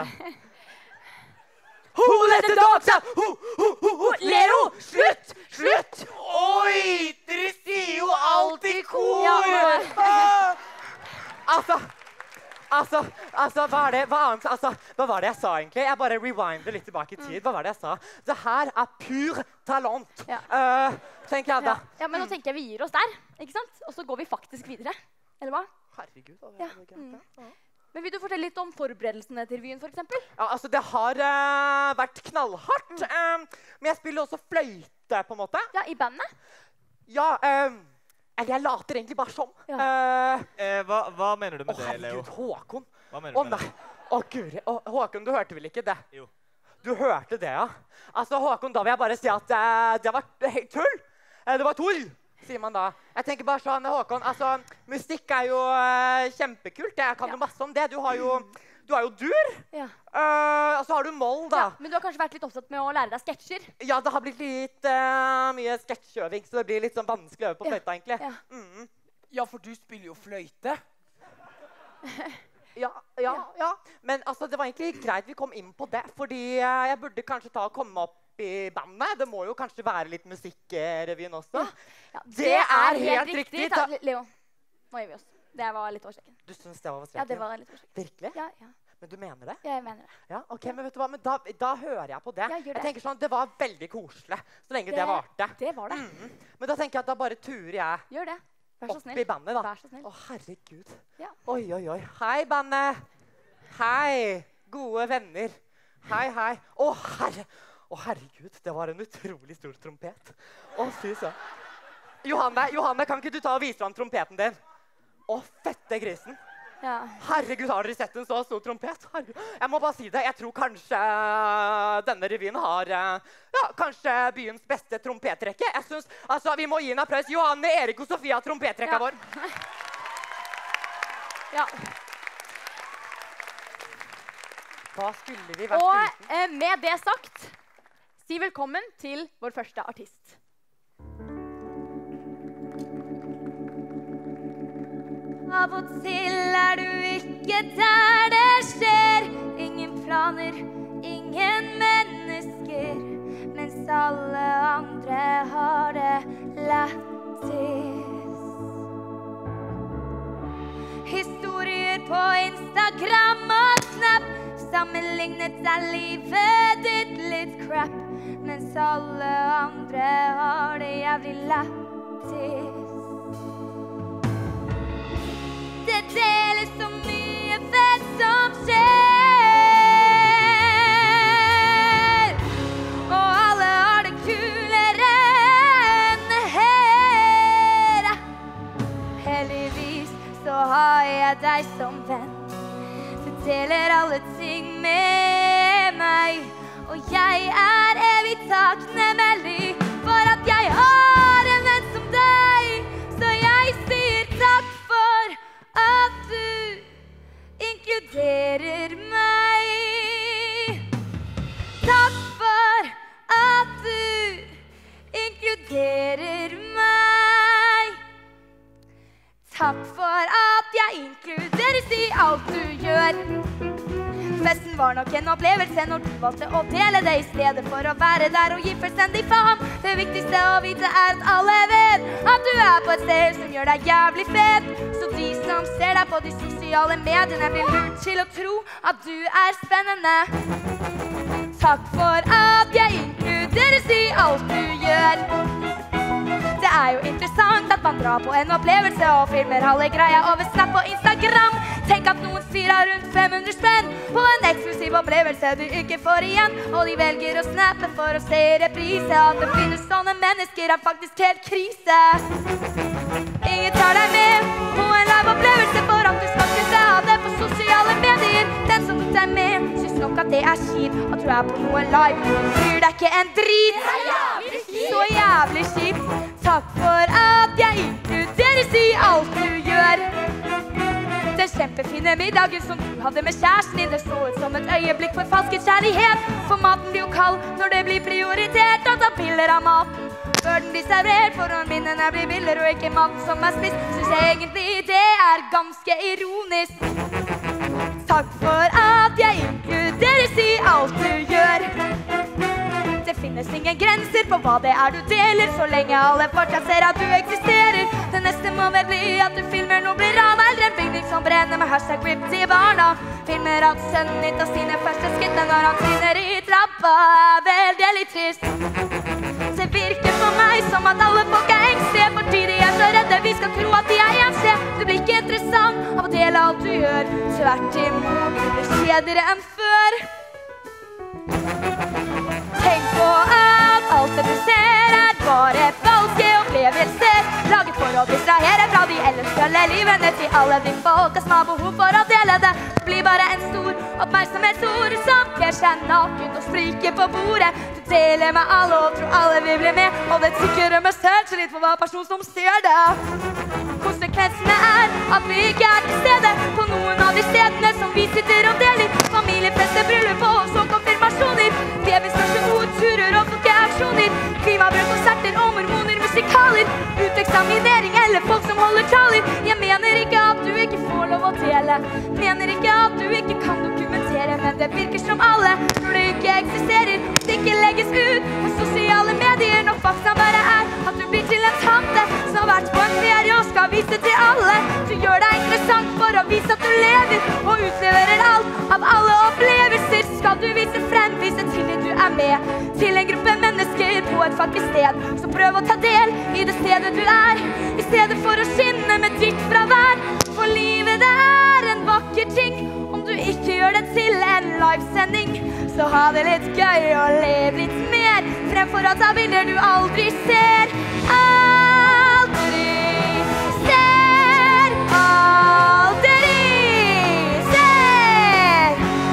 Who let the dogs out? Who, who, who, who? Lero, slutt, slutt. Oi, dere sier jo alltid kor. Ja, altså, altså, altså, hva er det, hva annet, altså, hva var det jeg sa egentlig? Jeg bare rewinder litt tilbake i tid. Hva var det jeg sa? Det her er pur talent. Ja. Uh, tenker jeg da. Ja, ja, men nå tenker jeg vi gir oss der, ikke sant? Og så går vi faktisk videre. Eller hva? Herregud, hva ja. det mm. ja. Men vil du fortelle litt om forberedelsene til revyen, for eksempel? Ja, altså, det har uh, vært knallhardt. Mm. Um, men jeg spiller også fløyte, på en måte. Ja, i bandet? Ja, um, eller jeg later egentlig bare sånn. Ja. Uh, eh, hva, hva mener du med å, det, Leo? Å, herregud, Håkon. Hva mener du å, med nei. det? Å, Guri. Å, Håkon, du hørte vel ikke det? Jo. Du hørte det, ja? Altså, Håkon, da vil jeg bare si at uh, det var helt tull. Uh, det var tull. Sier man da. Jeg tenker bare sånn, Håkon, altså, musikk er jo uh, kjempekult. Jeg kan ja. jo masse om det. Du har jo, du har jo dur, ja. uh, og så har du moll, da. Ja, men du har kanskje vært litt opptatt med å lære deg sketsjer? Ja, det har blitt litt uh, mye sketsjøving, så det blir litt sånn vanskelig å øve på ja. fløyta, egentlig. Ja. Mm. Ja, for du spiller jo fløyte. ja, ja, ja. Men altså, det var egentlig greit vi kom inn på det, fordi uh, jeg burde kanskje ta og komme opp i bandet. Det må jo kanskje være litt musikkrevyen også. Ja, det, det er helt, helt riktig. riktig. Leo, nå gir vi oss. Det var litt årstreken. Du synes det var årstreken? Ja, det var litt årstreken. Virkelig? Ja, ja. Men du mener det? Ja, jeg mener det. Ja, ok, men vet du hva? Men da, da hører jeg på det. Ja, gjør det. Jeg tenker sånn, det var veldig koselig, så lenge det, det varte. Det var det. Mm. Men da tenker jeg at da bare turer jeg gjør det. Vær så snill. opp i bandet, da. Vær så snill. Å, herregud. Ja. Oi, oi, oi. Hei, bandet. Hei, gode venner. Hei, hei. Å, herre. Å, herregud, det var en utrolig stor trompet. Å, fy søren. Johanne, Johanne, kan ikke du ta og vise fram trompeten din? Å, fette grisen. Ja. Herregud, har dere sett en så stor trompet? Herregud. Jeg må bare si det, jeg tror kanskje denne revyen har ja, kanskje byens beste trompetrekke. Jeg synes, altså, vi må gi en applaus. Johanne, Erik og Sofia, trompetrekka ja. vår. Ja. Hva skulle vi vært og, uten? Og eh, med det sagt, si velkommen til vår første artist. Av og til er du ikke der det skjer. Ingen planer, ingen mennesker. Mens alle andre har det lættis. Historier på Instagram og Snap. Sammenlignet er livet ditt litt crap. Mens alle andre har det jævlig lættis. Det deles så mye fett som skjer. Og alle har det kulere enn her. Heldigvis så har jeg er evig takknemlig for at jeg har en venn som deg. Så jeg sier takk for at du inkluderer meg. Takk for at du inkluderer meg. Takk for at jeg inkluderes i alt du gjør. Festen var nok en opplevelse når du valgte å dele det i stedet for å være der og gi fullstendig faen. Det viktigste å vite er at alle vet at du er på et sted som gjør deg jævlig fet. Så de som ser deg på de sosiale mediene blir lurt til å tro at du er spennende. Takk for at jeg inkluderes i alt du gjør. Det er jo interessant at man drar på en opplevelse og filmer halve greia over Snap og Instagram. Tenk at noen styrer rundt fem hundre spenn på en eksklusiv opplevelse du ikke får igjen. Og de velger å snappe for å se reprise. At det finnes sånne mennesker er faktisk helt krise. Ingen tar deg med på en live opplevelse for at du skal skryte av det på sosiale medier. Den som tok deg med synes nok at det er kjipt at du er på noe live. Du bryr deg ikke en drit. Så jævlig kjipt. Takk for at jeg inkluderes i alt du gjør. Den kjempefine middagen som du hadde med kjæresten din, det så ut som et øyeblikk for falsket kjærlighet. For maten blir jo kald når det blir prioritert å ta piller av maten før den blir servert, for når minnene blir bilder og ikke maten som er spist, synes jeg egentlig det er ganske ironisk. Takk for at jeg inkluderes i alt du gjør. Det finnes ingen grenser på hva det er du deler, så lenge alle fortsatt ser at du eksisterer. Det neste må vel bli at du filmer noe blir rana, eller en bygning som brenner med hashtag rip til barna. Filmer at sønnen din tar sine første skritt, men når han trinner i trappa, er vel det litt trist. Det virker for meg som at alle folk er engstelige, fordi de er så redde vi skal tro at de er enslige. Du blir ikke interessant av å dele alt du gjør, tvert imot, du blir kjedigere enn før. Tenk på at alt det du ser er bare falske opplevelser, laget for å distrahere fra de ellers følge livene til alle de folka som har behov for å dele det. Det blir bare en stor oppmerksomhetsord som kler seg naken og spriker på bordet. Du deler med alle og tror alle vil bli med, og det tykker med selvtillit for hver person som ser det. Konsekvensene er at vi ikke er til stede på noen av de stedene som vi sitter og deler. Familiefester, bryllup og så konfirmasjoner, babys første ord, turer og folkeaksjoner, klimabrød, konserter og mormoner, musikaler, uteksaminering eller folk som holder taler. Jeg mener ikke at du ikke får lov å dele, mener ikke at du ikke kan dokumentere, men det virker som alle når det ikke eksisterer, det ikke legges ut på sosiale medier, når fakta bare er at du blir til en tante som har vært på en ferie og skal vise til alle. Du gjør deg interessant for å vise at du lever, og utleverer alt av alle opplevelser. Skal du vise frem, vise tillit du er med til en gruppe mennesker på et fattig sted. Så prøv å ta del i det stedet du er, i stedet for å skinne med ditt fravær. For livet det er en vakker ting, om du ikke gjør det til en livesending. Så ha det litt gøy og lev litt mer, fremfor å ta bilder du aldri ser. Aldri ser, aldri ser.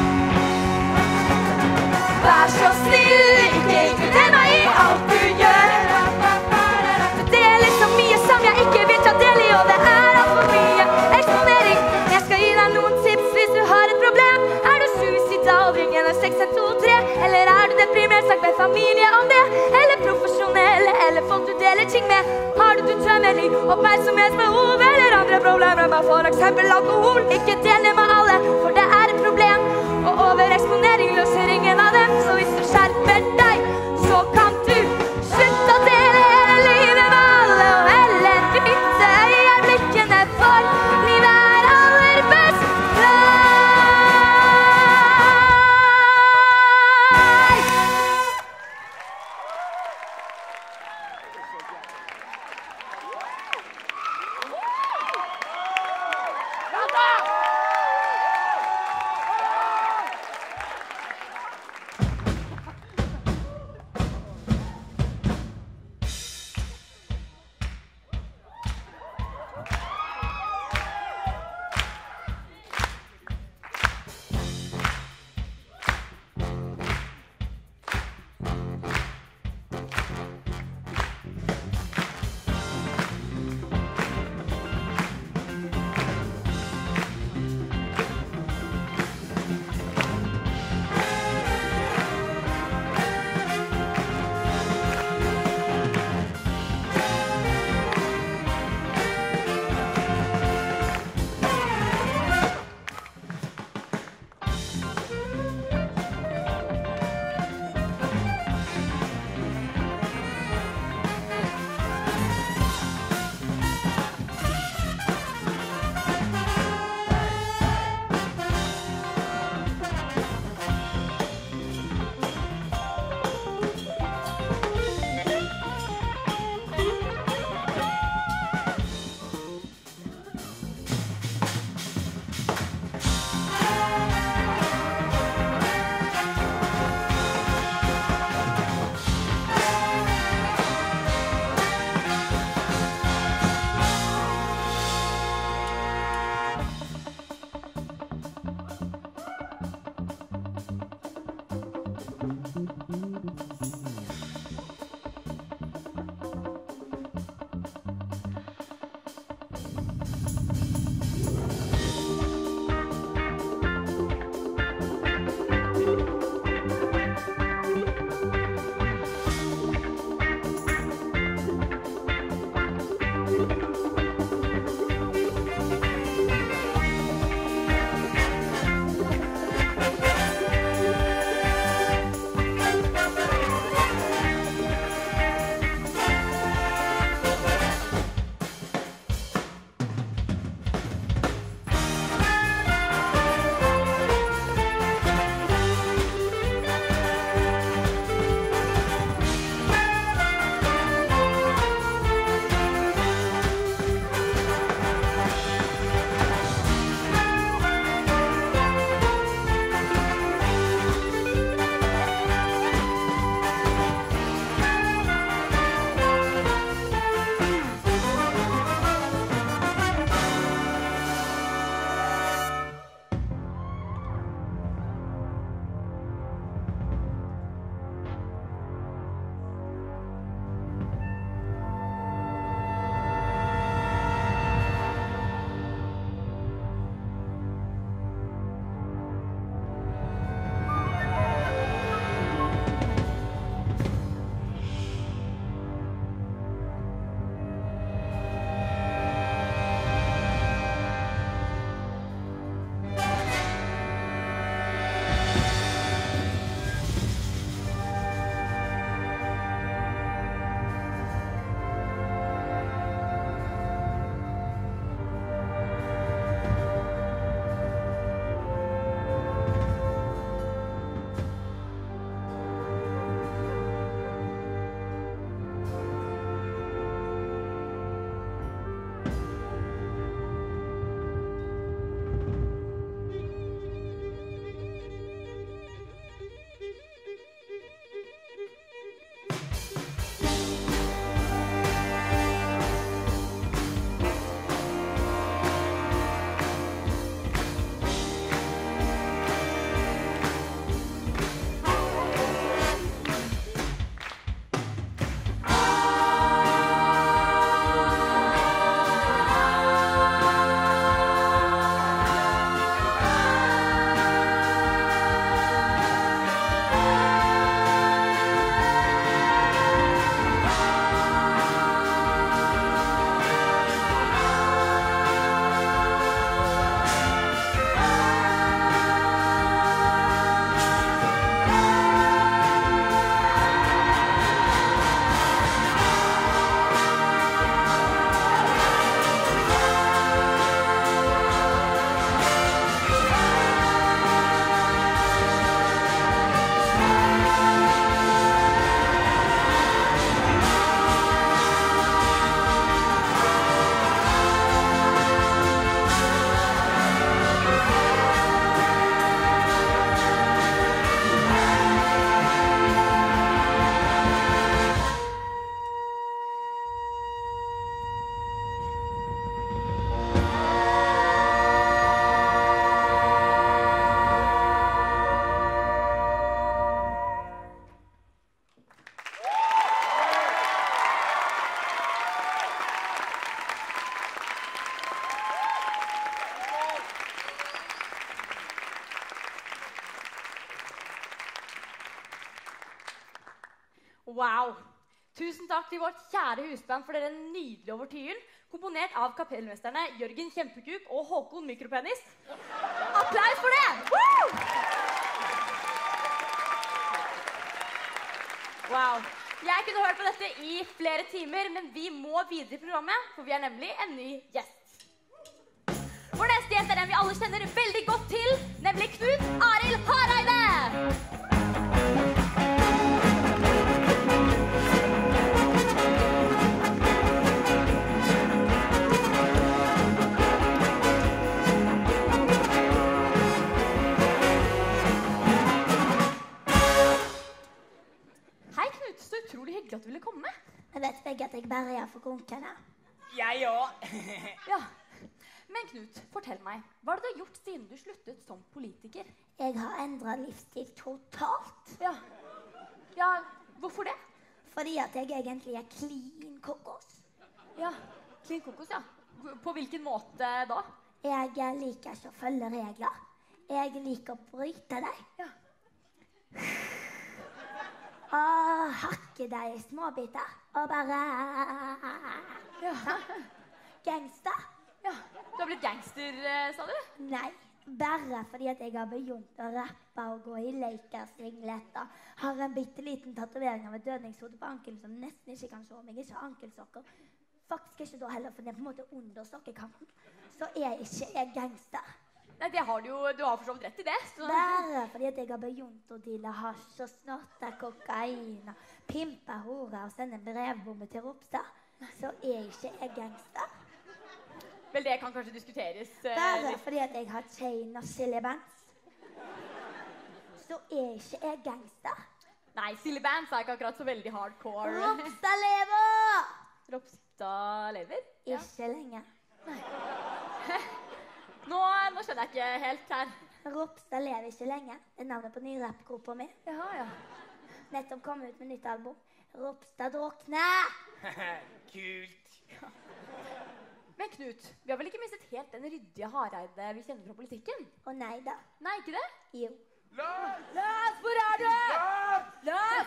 Vær så snill, ikke inkluder meg i alt du gjør. Du deler så mye som jeg ikke vil ta del i, og det er alt for mye eksponering. Jeg skal gi deg noen tips hvis du har et problem. Er du suicidal, ring en seks en to tre. Eller er du deprimert, snakk med familie om det. Eller profesjonelle, eller folk du deler ting med. Har du tømmelig oppmerksomhetsbehov, eller andre problemer med for eksempel alkohol, ikke del det med alle, for det er et problem. Og overeksponering løser ingen av dem, så hvis du skjerper deg, så kan du slutte å dele hele livet med alle, og heller nyte øyeblikkene, for livet er aller best Wow. Tusen takk til vårt kjære husband for dere nydelige overtyren, komponert av kapellmesterne Jørgen Kjempekuk og Håkon Mikropenis. Applaus for det! Woo! Wow. Jeg kunne hørt på dette i flere timer, men vi må videre i programmet, for vi er nemlig en ny gjest. Vår neste gjest er den vi alle kjenner veldig godt til, nemlig Knut Arild Hareide! Så utrolig hyggelig at du ville komme. Jeg vet begge at jeg bare er for grunkene. Jeg òg. Ja. Men Knut, fortell meg, hva har du gjort siden du sluttet som politiker? Jeg har endret livsstil totalt. Ja. Ja, hvorfor det? Fordi at jeg egentlig er clean kokos. Ja, clean kokos, ja. På hvilken måte da? Jeg liker ikke å følge regler. Jeg liker å bryte deg. Ja. Og hakke deg i småbiter. Og bare... Ja. Gangster. Ja, du har blitt gangster, sa du? Nei, bare fordi at jeg har begynt å rappe og gå i Lakers-singletter. Har en bitteliten tatovering av et dødningshode på ankelen som nesten ikke kan se meg. Ikke ankelsokker. Faktisk ikke da heller, for det er på en måte under sokkekanten. Så er ikke jeg gangster. Nei, det har du jo, du har for så vidt rett i det. Så... Bare fordi at jeg har begynt å deale hasj og snorte kokain og pimpe horer og sende en brevbombe til Ropstad, så er ikke jeg gangster. Vel, det kan kanskje diskuteres. Eh, Bare fordi at jeg har chain og silly bands, så er ikke jeg gangster. Nei, silly bands er ikke akkurat så veldig hardcore. Ropstad lever! Ropstad lever? Ja. Ikke lenger. Nei. Nå, nå skjønner jeg ikke helt her. Ropstad lever ikke lenger. Det er navnet på ny rappgruppa mi. Jaha, ja. Nettopp kommet ut med nytt album. Ropstad drukne! Kult. Ja. Men Knut, vi har vel ikke mistet helt den ryddige Hareide vi kjenner fra politikken? Å nei da. Nei, ikke det? Jo. Lars! Lars, hvor er du? Lars! Lars!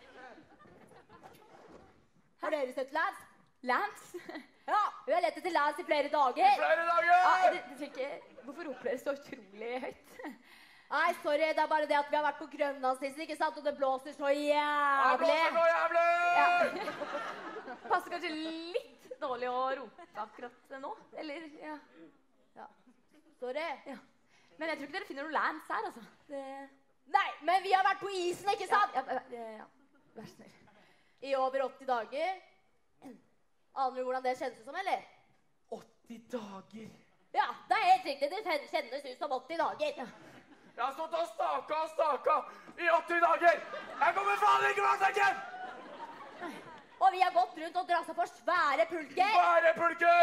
Har dere sett Lars? Lance? Ja, vi har lett etter Lars i flere dager. Flere dager! Ja, det, det ikke, hvorfor roper dere så utrolig høyt? Nei, sorry, det er bare det at vi har vært på Grønlandsisen, ikke sant? Og det blåser så Jeg jævlig. blåser så jævlig! Ja. Passer kanskje litt dårlig å rope akkurat nå, eller? Ja. Ja. Sorry. Ja. Men jeg tror ikke dere finner noe Lance her, altså. Det... Nei, men vi har vært på isen, ikke sant? Ja, ja, ja, ja. Vær snill. I over åtti dager. Aner du hvordan det kjennes som, eller? åtti dager. Ja, det er helt riktig. Det kjennes ut som åtti dager. Ja. Jeg har stått og staka og staka i åtti dager. Jeg kommer faen ikke meg sekken! Og vi har gått rundt og drasset på svære pulker. Svære pulker!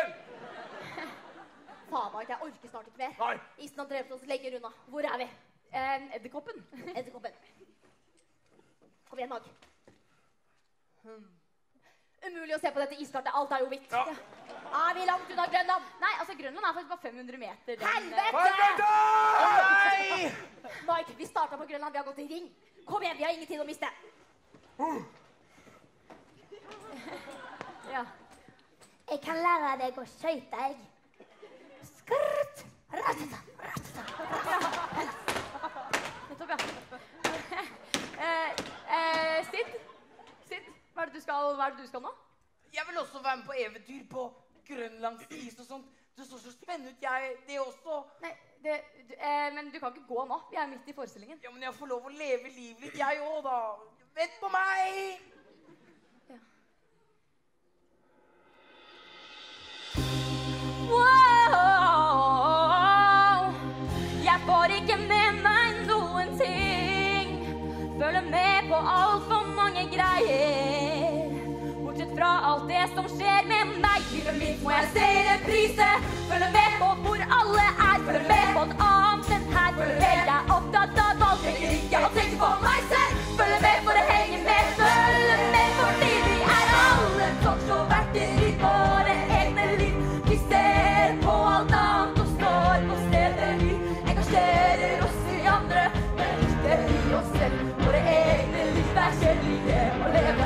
Faen meg, jeg orker snart ikke mer. Nei. Isen har drevet oss lenger unna. Hvor er vi? Eh, Edderkoppen. Edderkoppen. Kom igjen, Mag. Hmm. Umulig å se på dette iskartet. Alt er jo hvitt. Ja. Ja. Er vi langt unna Grønland? Nei, altså Grønland er faktisk bare fem hundre meter. Den, Helvete! Helvete! Nei! Mike, vi startet på Grønland. Vi har gått i ring. Kom igjen, vi har ingen tid å miste. Uh. Ja. Jeg kan lære deg å skøyte, jeg. Skrrt! Ratata, ratata, ratata. Nettopp, ja. eh, eh, Sid? Sid, hva er det du skal, hva er det du skal nå? Jeg vil også være med på eventyr på Grønlandsis og sånt. Det så så spennende ut, jeg, det også. Nei, det, du, eh, men du kan ikke gå nå. Vi er midt i forestillingen. Ja, men jeg får lov å leve livet litt, jeg også, da. Vent på meg! Ja. Wow, jeg får ikke med meg noen ting. Følger med på alt for mange greier. Bortsett fra alt det som skjer med meg. Livet mitt må jeg se reprise. Følger med på hvor alle er. Følger med på et annet enn her. Følger med, jeg er opptatt av alt. Trenger ikke å tenke på meg selv. Følger med for å henge med. Følger med fordi vi er alle talkshow-verter i våre egne liv. Vi ser på alt annet og står på stedet vi engasjerer oss i andre. Men ikke i oss selv. Våre egne liv er kjedelige å leve.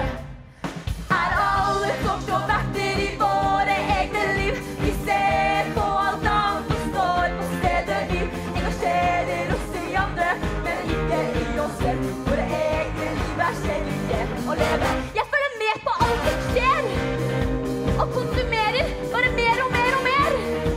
å leve. Jeg følger med på alt som skjer, og konsumerer bare mer og mer og mer.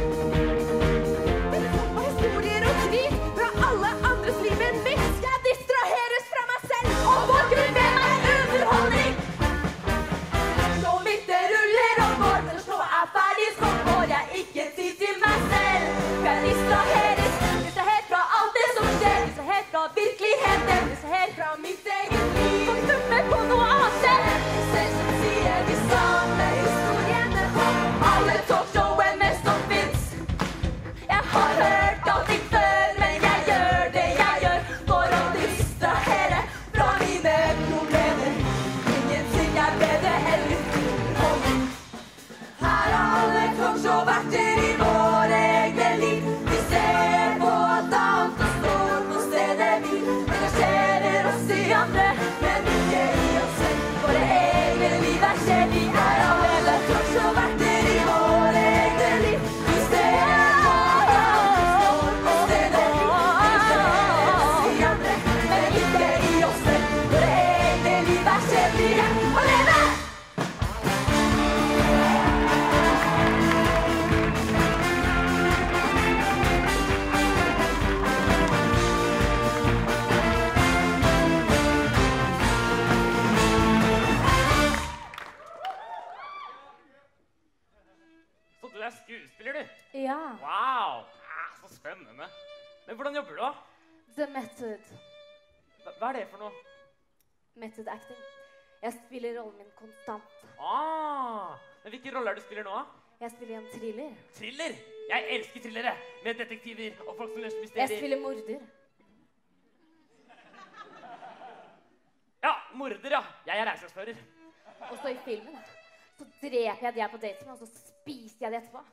Og historier og tvil fra alle andres liv enn mitt. Jeg distraheres fra meg selv, og får kun med meg underholdning. Så mitt det ruller og går, men så er ferdig, så får jeg ikke tid til meg selv. Jeg distraheres, distraheres fra alt det som skjer, distraheres fra virkeligheten, distraheres fra mitt eget liv. Og summer på noe annet selv. Selv som sier de samme historiene om alle talkshowene som finnes. Jeg har hørt allting før, men jeg gjør det jeg gjør For å distrahere fra mine problemer. Ingenting er bedre enn litt underholdning. Her har alle talkshow-verter i våre egne liv. Vi ser på alt annet og står på stedet vi engasjerer oss i andre, men ikke i oss selv. Våre egne liv er skjedd, vi er allerede talkshow-verter i våre egne liv. Vi ser på alt annet og står på stedet vi engasjerer oss i andre, men ikke i oss selv. Våre egne liv er skjedd, vi er allerede. Så du er skuespiller, du? Ja. Wow, ah, så spennende. Men hvordan jobber du da? The Method. Hva hva er det for noe? Method acting. Jeg spiller rollen min konstant. Ah, men hvilken rolle er det du spiller nå? Jeg spiller i en thriller. Thriller? Jeg elsker thrillere, med detektiver og folk som løser Jeg mysterier. spiller morder. Ja, morder, ja. Jeg er regnskapsfører. Og så i filmen, så dreper jeg de jeg er på date med, og så spiser jeg det etterpå.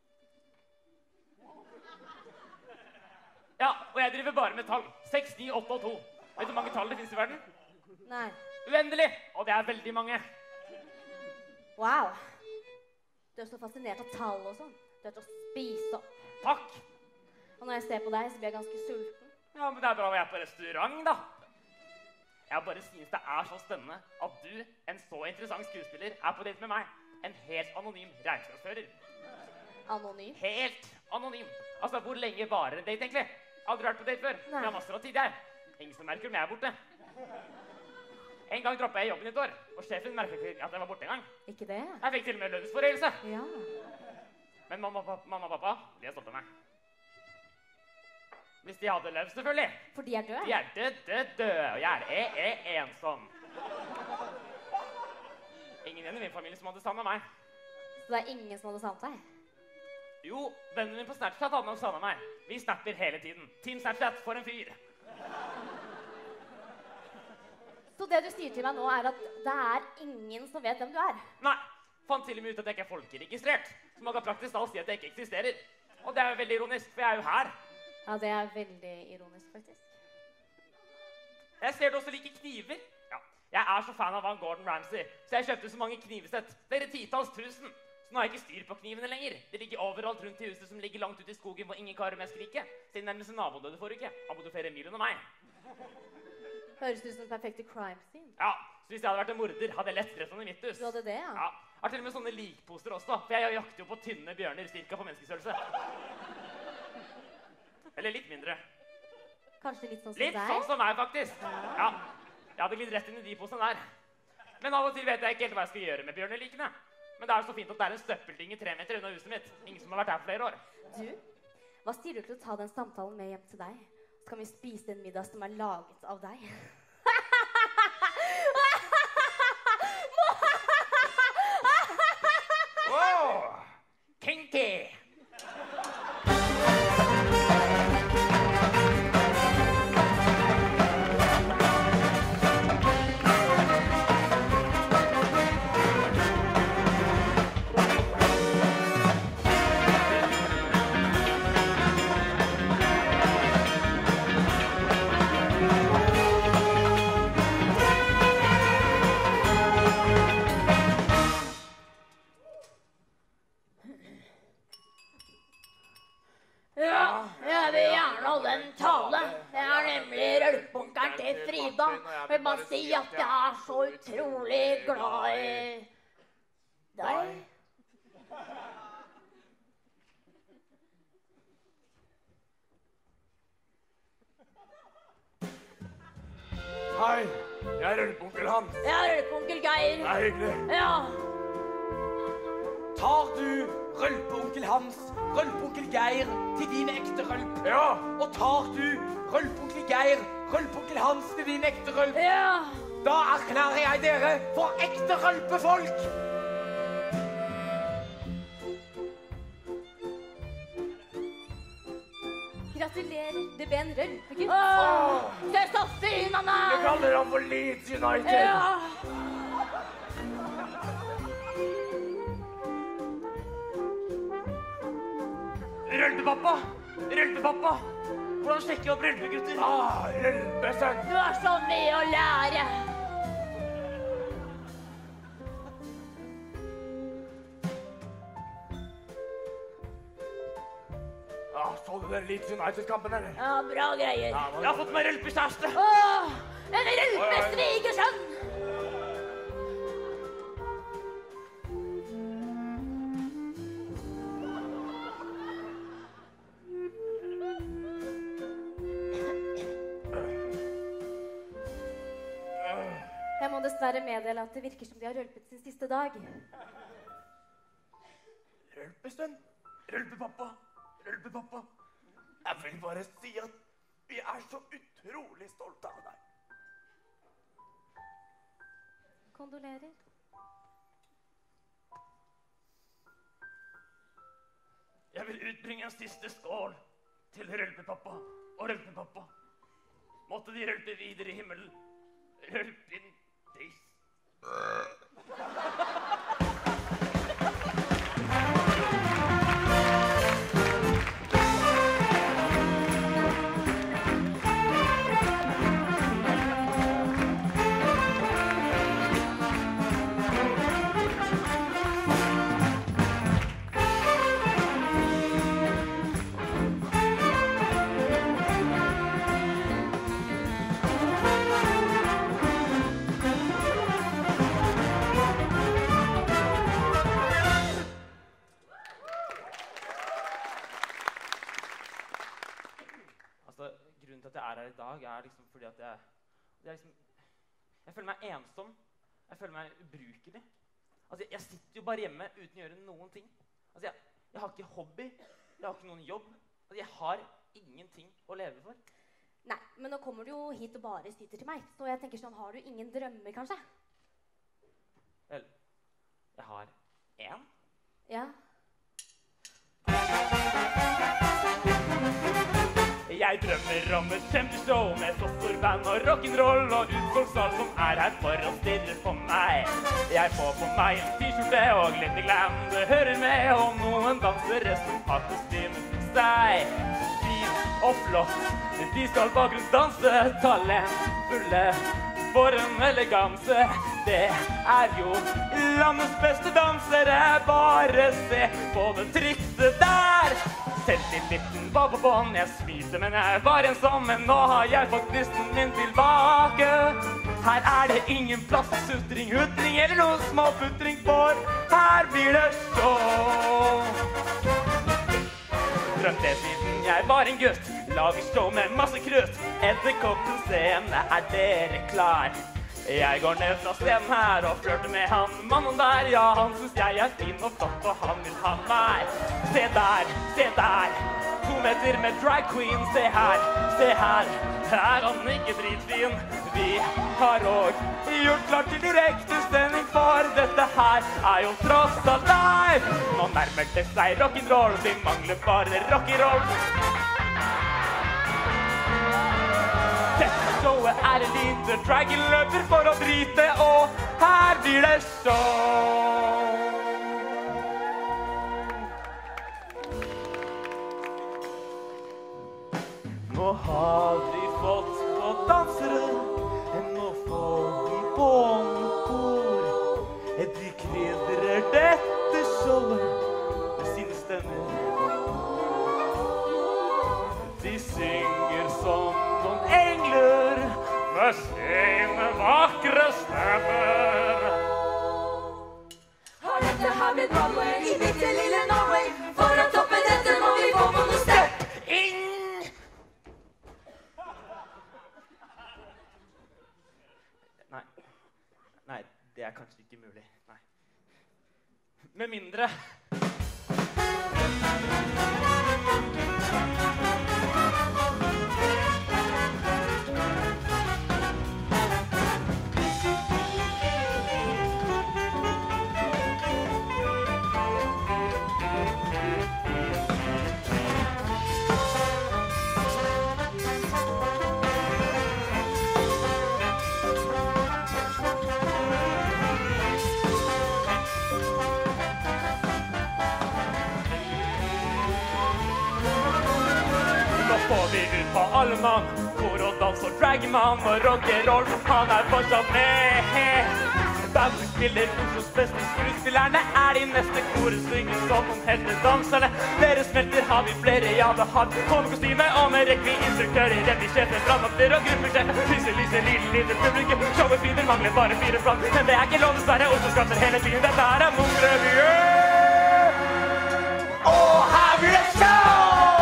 Ja, og jeg driver bare med tall. seks, ni, åtte og to. Vet du hvor mange tall det finnes i verden? Nei. Uendelig! Og det er veldig mange. Wow. Du er så fascinert av tall og sånn. Du er til å spise opp. Takk. Og når jeg ser på deg, så blir jeg ganske sulten. Ja, men det er bra at jeg er på restaurant, da. Jeg bare synes det er så spennende at du, en så interessant skuespiller, er på date med meg. En helt anonym regnskapsfører. Anonym? Helt anonym. Altså, hvor lenge varer en date, egentlig? Aldri vært på date før. Men jeg har masser av tid, jeg. Ingen som merker om jeg er borte. En gang droppet jeg jobben i et år, og sjefen merket ikke at jeg var borte en gang. Ikke det? Jeg fikk til og med lønnsforhøyelse. Ja. Men mamma og pappa, mamma og pappa, de er stolt av meg. Hvis de hadde levd, selvfølgelig. For de er døde? De er døde, døde, og jeg er, er, er ensom. Ingen igjen i min familie som hadde savnet meg. Så det er ingen som hadde savnet deg? Jo, vennen min på Snapchat hadde nok savnet meg. Vi snapper hele tiden. Team Snapchat, for en fyr. Så det du sier til meg nå er at det er ingen som vet hvem du er? Nei, fant til og med ut at jeg ikke er folkeregistrert. Som man kan praktisk talt si at jeg ikke eksisterer. Og det er jo veldig ironisk, for jeg er jo her. Ja, det er veldig ironisk, faktisk. Jeg ser du også liker kniver. Ja, jeg er så fan av Van Gordon Ramsay, så jeg kjøpte så mange knivsett. Flere titalls tusen. Så nå har jeg ikke styr på knivene lenger. De ligger overalt rundt i huset som ligger langt ute i skogen hvor ingen klarer mer skrike. Siden nærmeste nabo døde forrige uke. Han bodde flere mil under meg. Høres ut som en perfekte crime scene. Ja, så hvis jeg hadde vært en morder, hadde jeg lett drept han i mitt hus. Du hadde det, ja? Ja, jeg har til og med sånne likposter også, for jeg jakter jo på tynne bjørner, cirka på menneskestørrelse. Eller litt mindre. Kanskje litt sånn som Litt deg? sånn som meg, faktisk. Ja, jeg hadde glidd rett inn i de posene der. Men av og til vet jeg ikke helt hva jeg skal gjøre med bjørnelikene. Men det er jo så fint at det er en støppelding i tre meter unna huset mitt. Ingen som har vært her for flere år. Du, hva sier du til å ta den samtalen med hjem til deg? Så kan vi spise en middag som er laget av deg. Wow! Kinky! Jeg vil bare si at jeg er så utrolig glad i deg. Hei, jeg er rølpeonkel Hans. Jeg er rølpeonkel Geir. Det er hyggelig. Ja. Tar du rølpeonkel Hans, rølpeonkel Geir til din ekte rølp? Ja. Og tar du rølpeonkel Geir, rølpeonkel Hans til din ekte rølp? Ja. Da erklærer jeg dere for ekte rølpefolk! Gratulerer, det ble en rølpegutt. Åh, se så fin han er! Du kaller ham for Leeds United. Ja. Rølpepappa! Rølpepappa! Hvordan sjekker jeg opp rølpegutter? Ah, rølpesønn! Du har så mye å lære. Ah, så du den Leeds United-kampen, eller? Ja, bra greier. Ja, jeg har fått meg rølpekjæreste. Åh, en rølpesvigersønn! Jeg må dessverre meddele at det virker som de har rølpet sin siste dag. Rølpesønn, rølpepappa, rølpepappa. Jeg vil bare si at vi er så utrolig stolte av deg. Kondolerer. Jeg vil utbringe en siste skål til rølpepappa og rølpepappa. Måtte de rølpe videre i himmelen. Rølp inn tiss. Grunnen til at jeg er her i dag, er liksom fordi at jeg, jeg, liksom, jeg føler meg ensom. Jeg føler meg ubrukelig. Altså, jeg, jeg sitter jo bare hjemme uten å gjøre noen ting. Altså, jeg, jeg har ikke hobby, jeg har ikke noen jobb. Altså, jeg har ingenting å leve for. Nei, men nå kommer du jo hit og bare syter til meg. Så jeg tenker sånn, har du ingen drømmer, kanskje? Vel, jeg har en. Ja. Jeg drømmer om et kjempeshow med så stor band og rock'n'roll og utsolgsal som er her for å stille på meg. Jeg får på meg en t-skjorte og litt glam. Det hører med om noen dansere som har kostymen til seg. Fin og flott, de skal bakgrunnsdanse, talentfulle for en eleganse. Det er jo landets beste dansere, bare se på det trikset der. Selvtilliten var på bånd, jeg smilte, men jeg var ensom. Men nå har jeg fått gnisten min tilbake. Her er det ingen plass til sutring, hutring eller noe småputring, for her blir det show. Drømte siden jeg var en gutt, lager show med masse krutt. Edderkoppen scene, er dere klar? Jeg går ned fra scenen her og flørter med han mannen der. Ja, han synes jeg er fin og flott, og han vil ha meg. Se der, se der, to meter med drag queen. Se her, se her, er han ikke dritfin. Vi har også gjort klart til direkte sending, for dette her er jo tross alt live. Nå nærmer det seg rock'n'roll, vi mangler bare rock'n'roll. Showet er en lite dragon løper for å drite, og her blir det show. Nå har vi fått på dansere, nå får vi på kor. De krydrer dette showet med sine stemmer. De synger som noen engler. Must stay dine vakre stemmer. Har dette her blitt Broadway i mitt lille Norway? For å toppe dette må vi få på noe step inn. Nei. Nei, det er kanskje ikke mulig. Nei. Med mindre. Får vi ut på allmann, kor og dans og dragman og rock'n'roll, han er fortsatt med. Bandet spiller Oslos beste skuespillerne, er de neste koret synger som om heltedanserne. Dere smelter, har vi flere, ja det har vi kostyme, og med rekker vi instruktører, redningssjefer, brannvakter og gruppesjefer. Lyse, lyse, lille, lille publikum, showet flyter, mangler bare fire flagg, men det er ikke lov dessverre, Oslo skatter hele byen, dette her er Munch-revyen. Og her blir det show!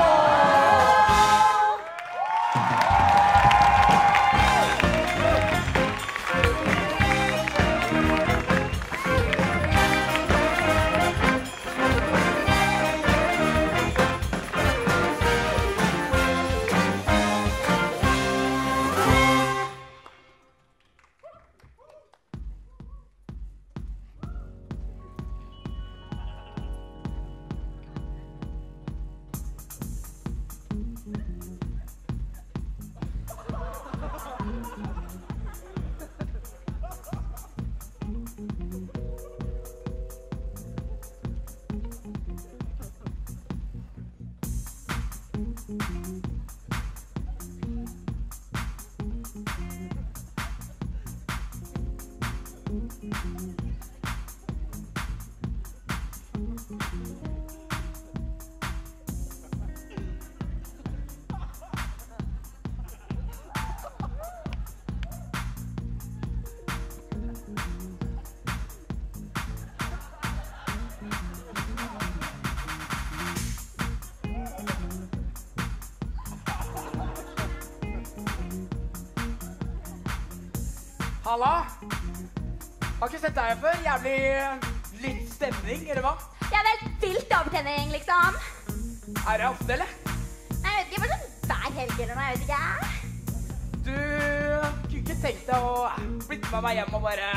Halla! Har ikke sett deg før. Jævlig litt stemning, eller hva? Jeg er vel vilt overtenning, liksom. Er det ofte, eller? Nei, jeg vet ikke, bare sånn hver helg eller noe, jeg vet ikke. Du kunne ikke tenkt deg å bli med meg hjem og bare...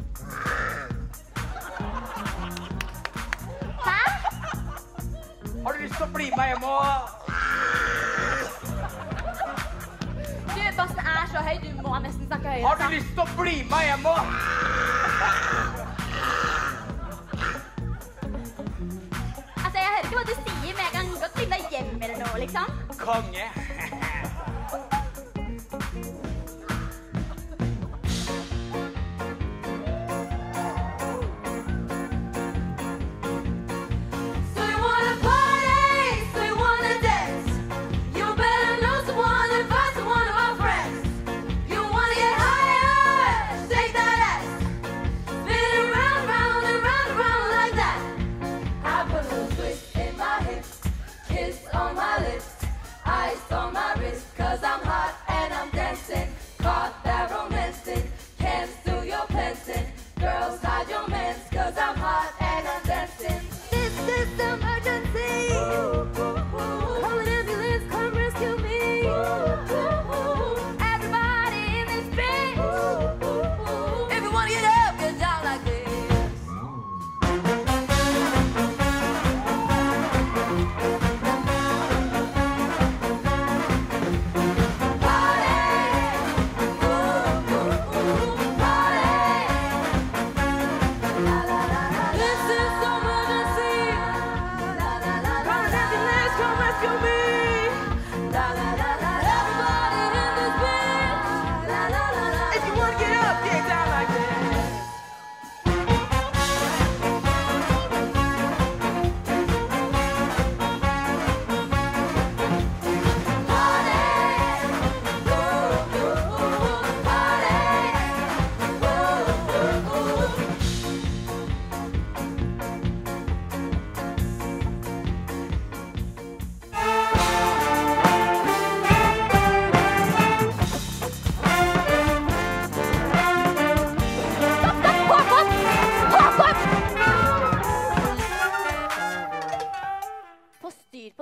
Hæ? Har du lyst til å bli med hjem og... Du, bassen er så høy, du må nesten snakke høyere. Har du lyst til å bli med hjem og... Altså, jeg hører ikke hva du sier, men jeg kan godt bli deg hjem eller noe, liksom. Konge. On my lips, ice on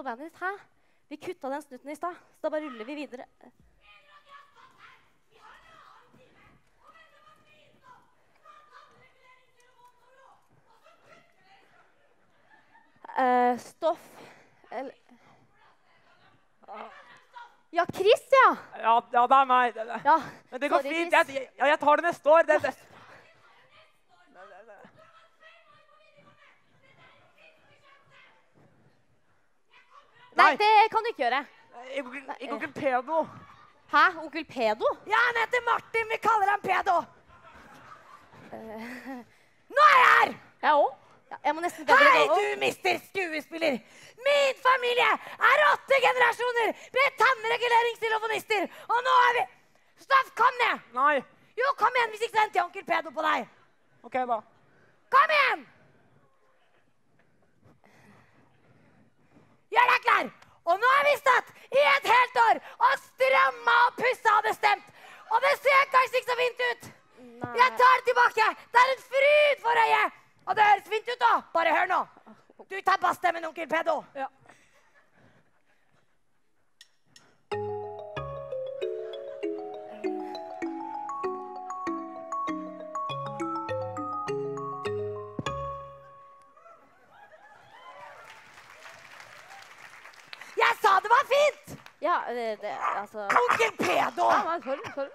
bandet ditt, hæ? Vi kutta den snutten i stad, så da bare ruller vi videre. Uh, stoff. Eller... Ja, Chris, ja. Ja, ja, det er meg. Det, det. Ja, Men det går sorry, fint. Chris. Jeg, jeg, jeg tar det neste år. Det, det. Nei, det kan du ikke gjøre. Ikke ikke onkel Pedo. Hæ? Onkel Pedo? Ja, han heter Martin. Vi kaller ham Pedo. Nå er jeg her! Jeg òg. Ja, jeg må nesten bedre Hei, gå opp. du mister skuespiller. Min familie er åtte generasjoner med tannreguleringstelefonnister. Og nå er vi... Stoff, kom ned! Nei. Jo, kom igjen, hvis ikke så henter jeg onkel Pedo på deg. Ok, da. Kom igjen! Gjør deg klar! Og nå har vi stått i et helt år og stramma og pussa og bestemt. Og det ser kanskje ikke så fint ut. Nei. Jeg tar det tilbake. Det er en fryd for øyet. Og det høres fint ut da. Bare hør nå. Du tar bassstemmen, onkel Pedo. Ja. Jeg sa det var fint! Ja, det, det, altså... Onkel Pedo! Ja, men sorry, sorry.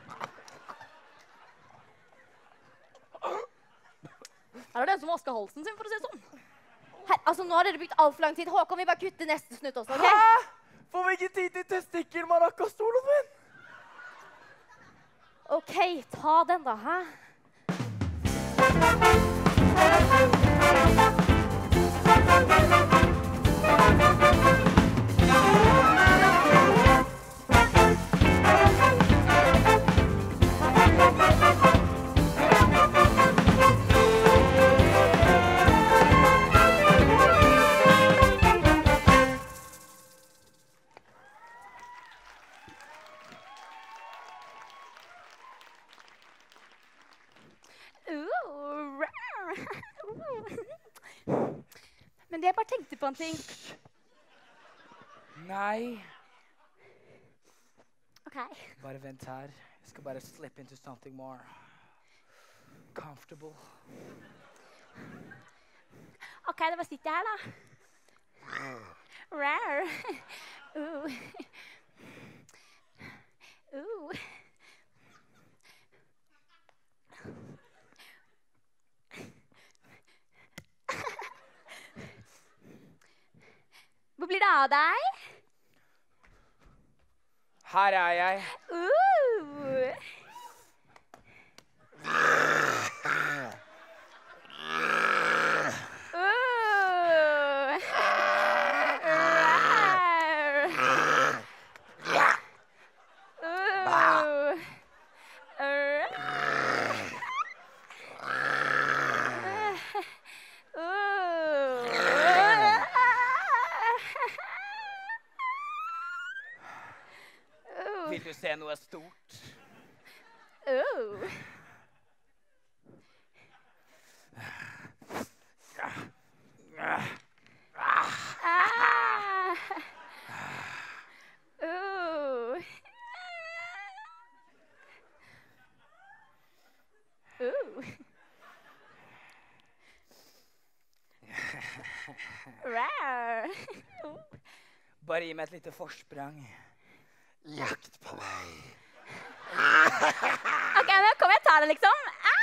Her er det en som vasker halsen sin, for å si det sånn. Her, altså, nå har dere brukt alt for lang tid. Håkon, vi bare kutter neste snutt også, ok? Hæ? Får vi ikke tid til testikkel, maracas-stolen min? Ok, ta den da, hæ? Men det jeg bare tenkte på en ting. Nei. Ok. Bare vent her. Jeg skal bare slip into something more comfortable. Ok, da bare sitter jeg her da. Rar. Uh. Uh. Hvor blir det av deg? Her er jeg. Uh. Uh. Vil du se noe stort? Uh. Ah. Uh. Uh. Rar. Bare gi meg et lite forsprang. Jakt på meg. Ok, men kom jeg tar det liksom. Ah!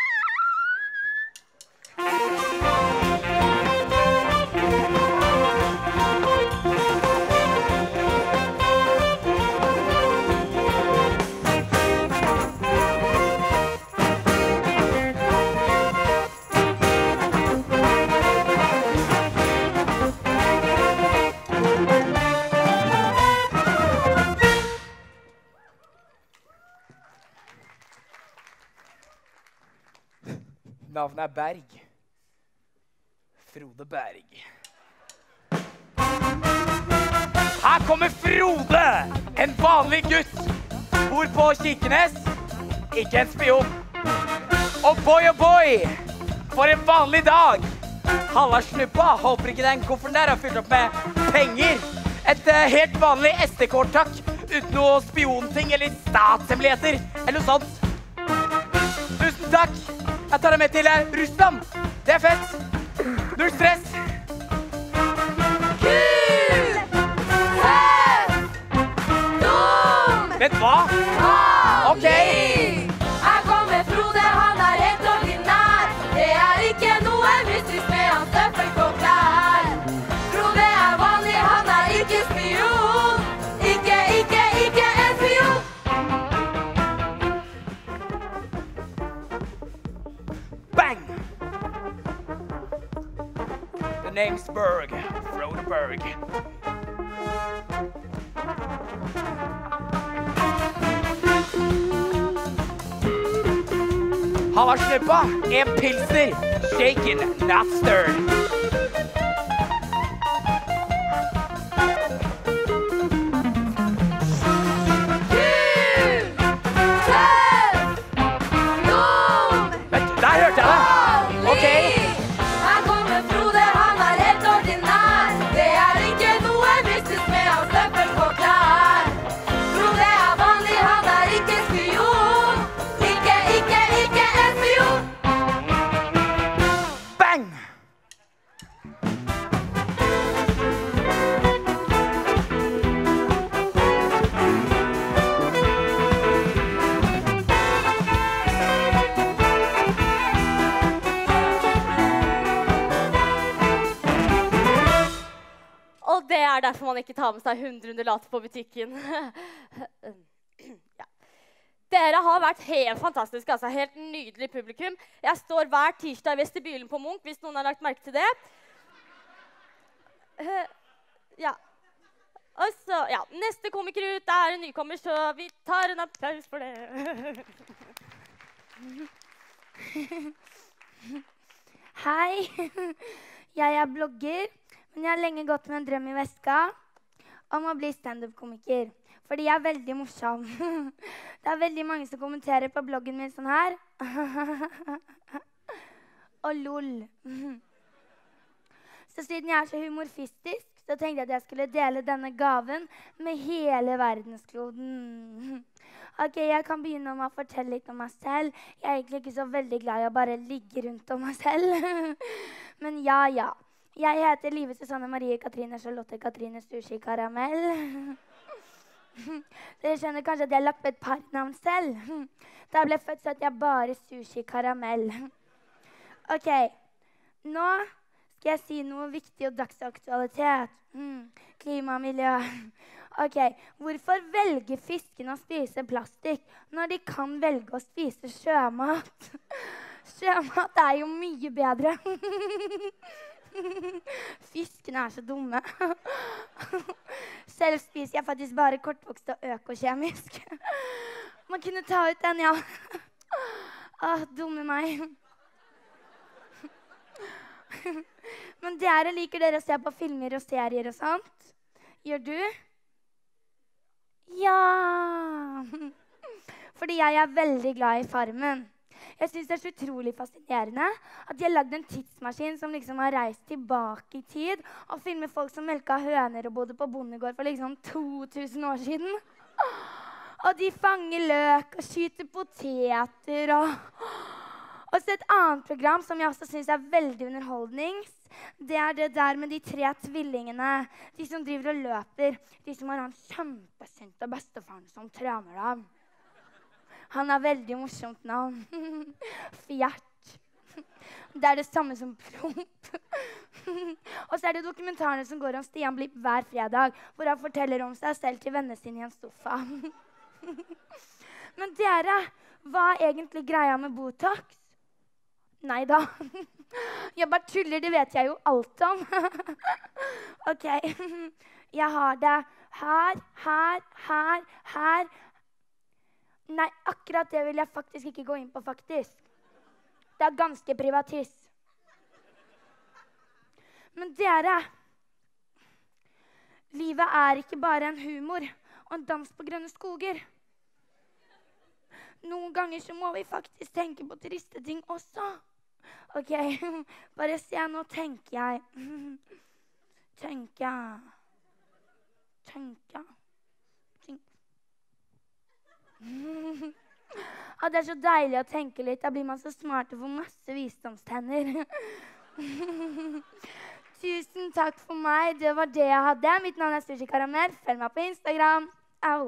Navnet er Berg. Frode Berg. Her kommer Frode! En vanlig gutt. Bor på Kirkenes. Ikke en spion. Og boy og boy! For en vanlig dag! Halla snuppa! Håper ikke den kofferten der har fylt opp med penger. Et uh, helt vanlig S D-korttakk uten noe spionting eller statshemmeligheter eller noe sånt. Tusen takk. Jeg tar deg med til uh, Russland. Det er fett. Null stress. Kul! Tøff! Dum! Vent, hva? Ok. Her kommer Frode, han er helt ordinær. Det er ikke noe mystisk med hans tøffel på klær. Frode er vanlig, han er ikke spion. Ikke, ikke, ikke en spion. Bang! The name's Berg. Frode Berg. Halla, snuppa. En pilsner. Shaken, not stirred. Kul! Tøff! Dum! Vent, der hørte jeg det. Ok. Her kommer Frode, han er helt ordinær. Det er ikke noe mystisk med hans tøffel på klær. Frode er vanlig, han er ikke spion. Ikke, ikke, ikke en spion. Bang! Og det er derfor man ikke tar med seg hundre undulater på butikken. Ja. Dere har vært helt fantastiske, altså helt nydelig publikum. Jeg står hver tirsdag i vestibylen på Munch, hvis noen har lagt merke til det. Eh, Ja. Og så, ja, neste komiker ut er en nykommer, så vi tar en applaus for det. Hei, jeg er blogger, men jeg har lenge gått med en drøm i veska om å bli stand-up-komiker, fordi jeg er veldig morsom. Det er veldig mange som kommenterer på bloggen min sånn her. Og lol. Så siden jeg er så humorfistisk, så tenkte jeg at jeg skulle dele denne gaven med hele verdenskloden. Ok, jeg kan begynne med å fortelle litt om meg selv. Jeg er egentlig ikke så veldig glad i å bare ligge rundt om meg selv. Men ja, ja. Jeg heter Live Susanne Marie Katrine Charlotte Katrine Sushi Karamell. Dere skjønner kanskje at jeg har lagt på et par navn selv. Da jeg ble født, så at jeg bare Sushi Karamell. Ok, nå skal jeg si noe viktig og dagsaktualitet. Mm, klima og miljø. Ok, hvorfor velger fiskene å spise plastikk når de kan velge å spise sjømat? Sjømat er jo mye bedre. Fiskene er så dumme. Selv spiser jeg faktisk bare kortvokst og økokjemisk. Man kunne ta ut den, ja. Åh, dumme meg. Men dere liker dere å se på filmer og serier og sånt? Gjør du? Ja! Fordi jeg er veldig glad i Farmen. Jeg synes det er så utrolig fascinerende at de har lagd en tidsmaskin som liksom har reist tilbake i tid og filmer folk som melka høner og bodde på bondegård for liksom to tusen år siden. Og de fanger løk og skyter poteter og... Og så et annet program som jeg også synes er veldig underholdnings, det er det der med de tre tvillingene, de som driver og løper, de som har han kjempesinte bestefaren som trener dem. Han har veldig morsomt navn. Fjert. Det er det samme som Promp. Og så er det dokumentarene som går om Stian Blipp hver fredag, hvor han forteller om seg selv til vennene sine i en sofa. Men dere, hva er egentlig greia med Botox? Neida. Jeg bare tuller, det vet jeg jo alt om. Ok, jeg har det her, her, her, her. Nei, akkurat det vil jeg faktisk ikke gå inn på, faktisk. Det er ganske privatist. Men dere, livet er ikke bare en humor og en dans på grønne skoger. Noen ganger så må vi faktisk tenke på triste ting også. Ok, bare se, nå tenker jeg. Tenker jeg. tenke. Tenk. Ja, det er så deilig å tenke litt. Da blir man så smart og får masse visdomstenner. Tusen takk for meg. Det var det jeg hadde. Mitt navn er Sushi Karamell. Følg meg på Instagram. Au.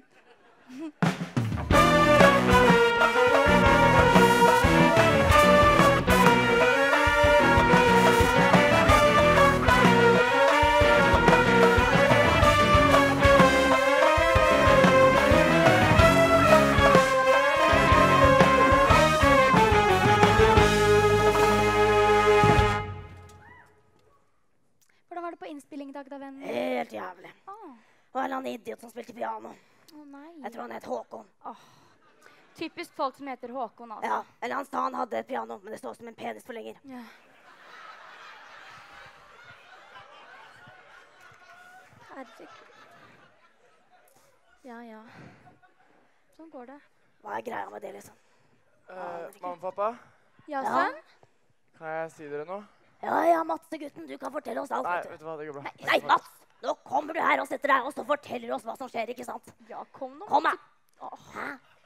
Hvordan var det på innspilling i dag, da, venn? Helt jævlig. Ah. Og en eller annen idiot som spilte piano. Å nei. Jeg tror han het Håkon. Åh. Typisk folk som heter Håkon, altså. Ja, eller han sa han hadde et piano, men det står som en penisforlenger. Ja. Herregud. Ja, ja. Sånn går det. Hva er greia med det, liksom? Uh, mamma og pappa, Ja, Ja. sønn? kan jeg si dere noe? Ja, ja, Mats, gutten, du kan fortelle oss alt. Nei, vet du. vet du hva, det går bra. Nei, Mats, nå kommer du her og setter deg, og så forteller du oss hva som skjer, ikke sant? Ja, kom nå. Kom da! Åh. Hæ?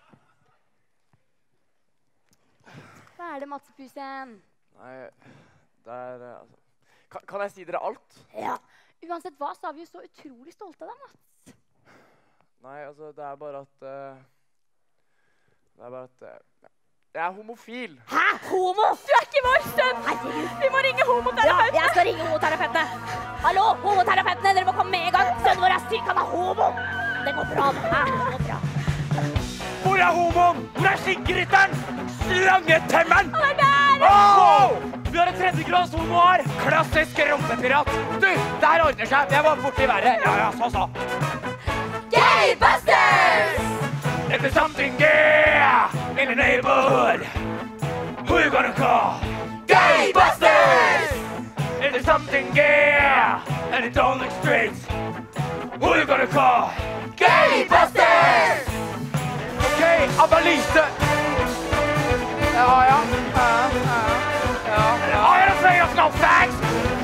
Hva er det, Matsepusen? Nei, det er, uh, altså... Kan, kan jeg si dere alt? Ja. Uansett hva, så er vi jo så utrolig stolte av deg, Mats. Nei, altså, det er bare at... Uh, det er bare at... Uh, jeg er homofil. Hæ? Homo? Du er ikke vår sønn! Herregud. Vi må ringe Ja, homoterapeuten! jeg skal ringe homoterapeutene. Hallo, homoterapeutene, dere må komme med en gang. Sønnen vår er syk, han er homo. Det går bra. Hæ? Det går bra. Hvor er homoen? Hvor er skinkeritteren? Slangetemmeren! Han er der! Åh! Vi har en tredjegrads homo her. Klassisk rumpepirat. Du, det her ordner seg. Jeg var borte i været. Ja, ja, så, så. Gaybusters! If there's something gay in the neighborhood, who you gonna call? Gaybusters! If there's something gay and it don't look straight, who you gonna call? Gaybusters! Okay, Annalise. Ja, ja. Ja, ja. Ja. I ain't afraid of no facts.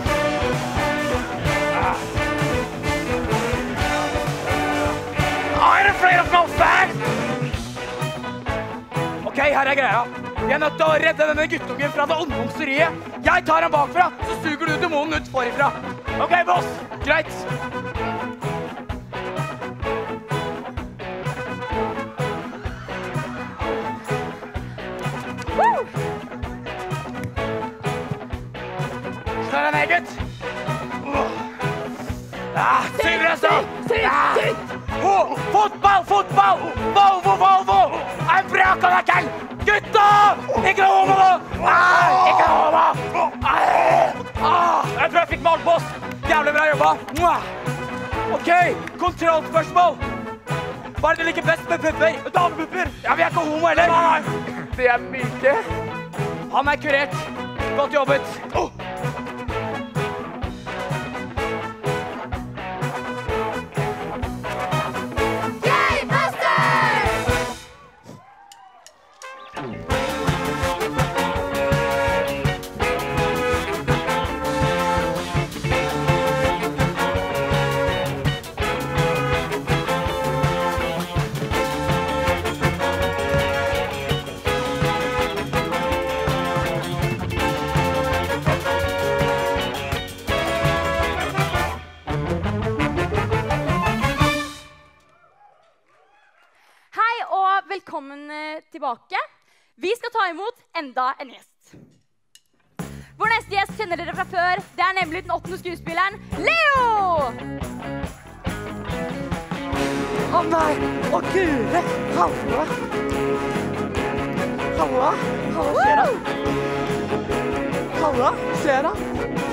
I ain't afraid of no facts. Ok, her er greia. Jeg er nødt til å redde denne guttungen fra det ondmonseriet. Jeg tar han bakfra, så suger du demonen ut forifra. Ok, boss. Greit. Woo! Slå deg ned, gutt. Ah, syv resten. Syv, syv. Oh, fotball, fotball! Volvo, Volvo! En brak av nøkkel! Gutta! Ikke noe homo nå! Ah, ikke noe homo! Ah, ah, jeg tror jeg fikk mål, boss. Jævlig bra jobba. Mwah. Ok, kontrollspørsmål. Hva er det du liker best med pupper? Damepupper. Ja, vi er ikke homo heller. Nei, de er myke. Han er kurert. Godt jobbet. Oh. Velkommen tilbake. Vi skal ta imot enda en gjest. Vår neste gjest kjenner dere fra før. Det er nemlig den åttende skuespilleren, Leo! Å oh, nei! Å oh, gure! Halla! Halla! Halla, skjer det? Halla, skjer det?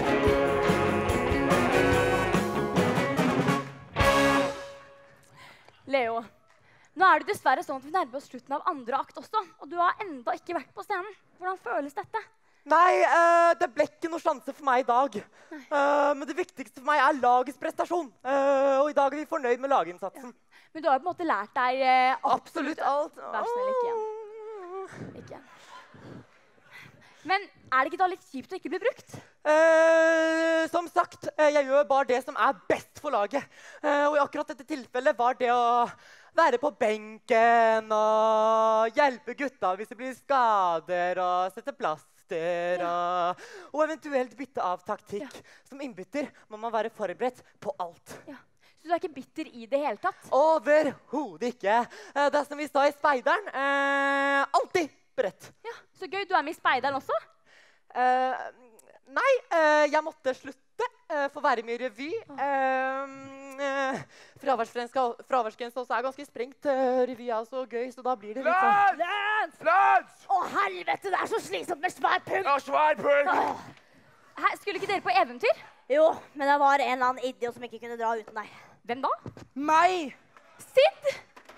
Leo. Nå er det dessverre sånn at vi nærmer oss slutten av andre akt også, og du har enda ikke vært på scenen. Hvordan føles dette? Nei, uh, det ble ikke noe sjanse for meg i dag. Uh, men det viktigste for meg er lagets prestasjon. Uh, og i dag er vi fornøyd med laginnsatsen. Ja. Men du har jo på en måte lært deg uh, absolutt alt. Vær snill, ikke igjen. Ikke igjen. Men er det ikke da litt kjipt å ikke bli brukt? Eh, som sagt, eh, jeg gjør bare det som er best for laget. Eh, og i akkurat dette tilfellet var det å være på benken og hjelpe gutta hvis det blir skader og sette plaster og, og eventuelt bytte av taktikk. Ja. Som innbytter må man være forberedt på alt. Ja. Så du er ikke bitter i det hele tatt? Overhodet ikke. Eh, det er som vi sa i speideren, eh, alltid beredt. Ja, så gøy. Du er med i speideren også? Uh, nei, uh, jeg måtte slutte uh, for å være med i revy. Uh, uh, Fraværsgrensa også er ganske sprengt. Uh, revy er så gøy, så da blir det litt sånn... Lens! Lens! Å, helvete, det er så slitsomt med svær pugg! Ja, svær pugg! Her, skulle ikke dere på eventyr? Jo, men det var en eller annen idiot som ikke kunne dra uten deg. Hvem da? Meg! Sid!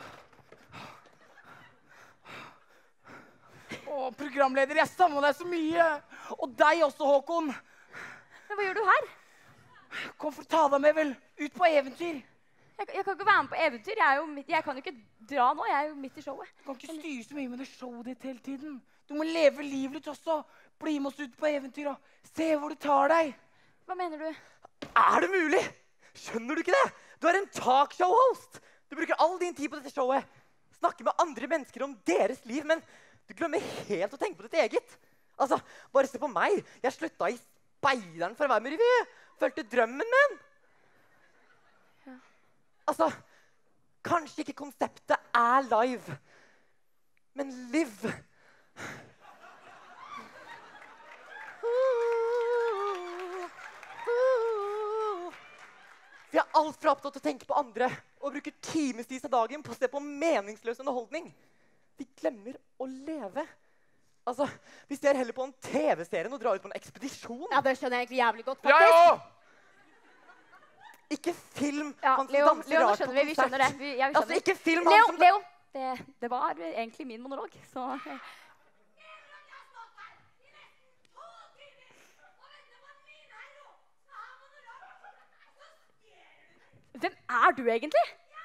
Å, programleder, jeg savner deg så mye. Og deg også, Håkon. Men hva gjør du her? Kom for å ta deg med, vel. Ut på eventyr. Jeg, jeg kan ikke være med på eventyr. Jeg, er jo midt, jeg kan jo ikke dra nå. Jeg er jo midt i showet. Du kan ikke styre så mye med det showet ditt hele tiden. Du må leve livet ditt også. Bli med oss ut på eventyr og se hvor det tar deg. Hva mener du? Er det mulig? Skjønner du ikke det? Du er en talkshow-host. Du bruker all din tid på dette showet. Snakker med andre mennesker om deres liv, men du glemmer helt å tenke på ditt eget. Altså, bare se på meg. Jeg slutta i speideren for å være med i revy. Følte drømmen min. Ja. Altså, kanskje ikke konseptet er live, men live. Vi er alt for opptatt til å tenke på andre og bruker timesvis av dagen på å se på meningsløs underholdning. Vi glemmer å leve. Altså, vi ser heller på en tv-serie og drar ut på en ekspedisjon. Ja, det skjønner jeg egentlig jævlig godt, faktisk. Ja, ja! Ikke film ja, han som Leo, danser Leo, rart på vi, vi konsert. skjønner det. Vi, ja, vi skjønner. Altså, ikke film Leo, han som... Leo, det, det var egentlig min monolog, så... Hvem er du egentlig?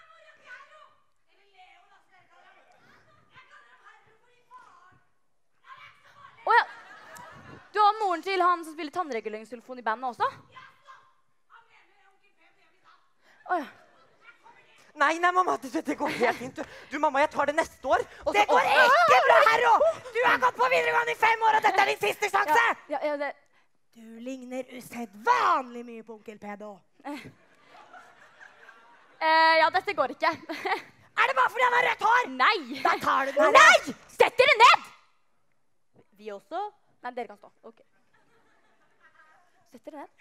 Å ja, du har moren til han som spiller tannreguleringstelefon i bandet også? Å ja. Nei, nei, mamma, det, det går helt fint. Du, du, mamma, jeg tar det neste år. Og så, det går ikke bra, Herro! Du har gått på videregående i fem år, og dette er din siste sjanse! Ja, ja, ja, det... Du ligner usedvanlig mye på onkel Pedo. Eh. Eh, ja, dette går ikke. Er det bare fordi han har rødt hår? Nei! Da tar du det. Nei! Sett dere ned! Vi også? Nei, dere kan stå. Ok. Sett dere ned.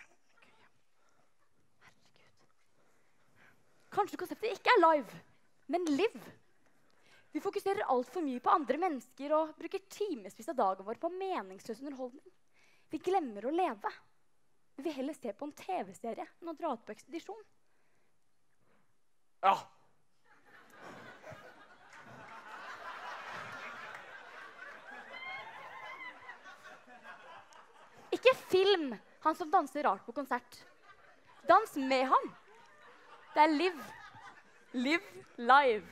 Kanskje konseptet ikke er live, men live. Vi fokuserer alt for mye på andre mennesker og bruker timesvis av dagen vår på meningsløs underholdning. Vi glemmer å leve. Vi vil heller se på en tv-serie enn å dra ut på ekspedisjon. Ja. Ikke film han som danser rart på konsert. Dans med han. Det er live. Live live.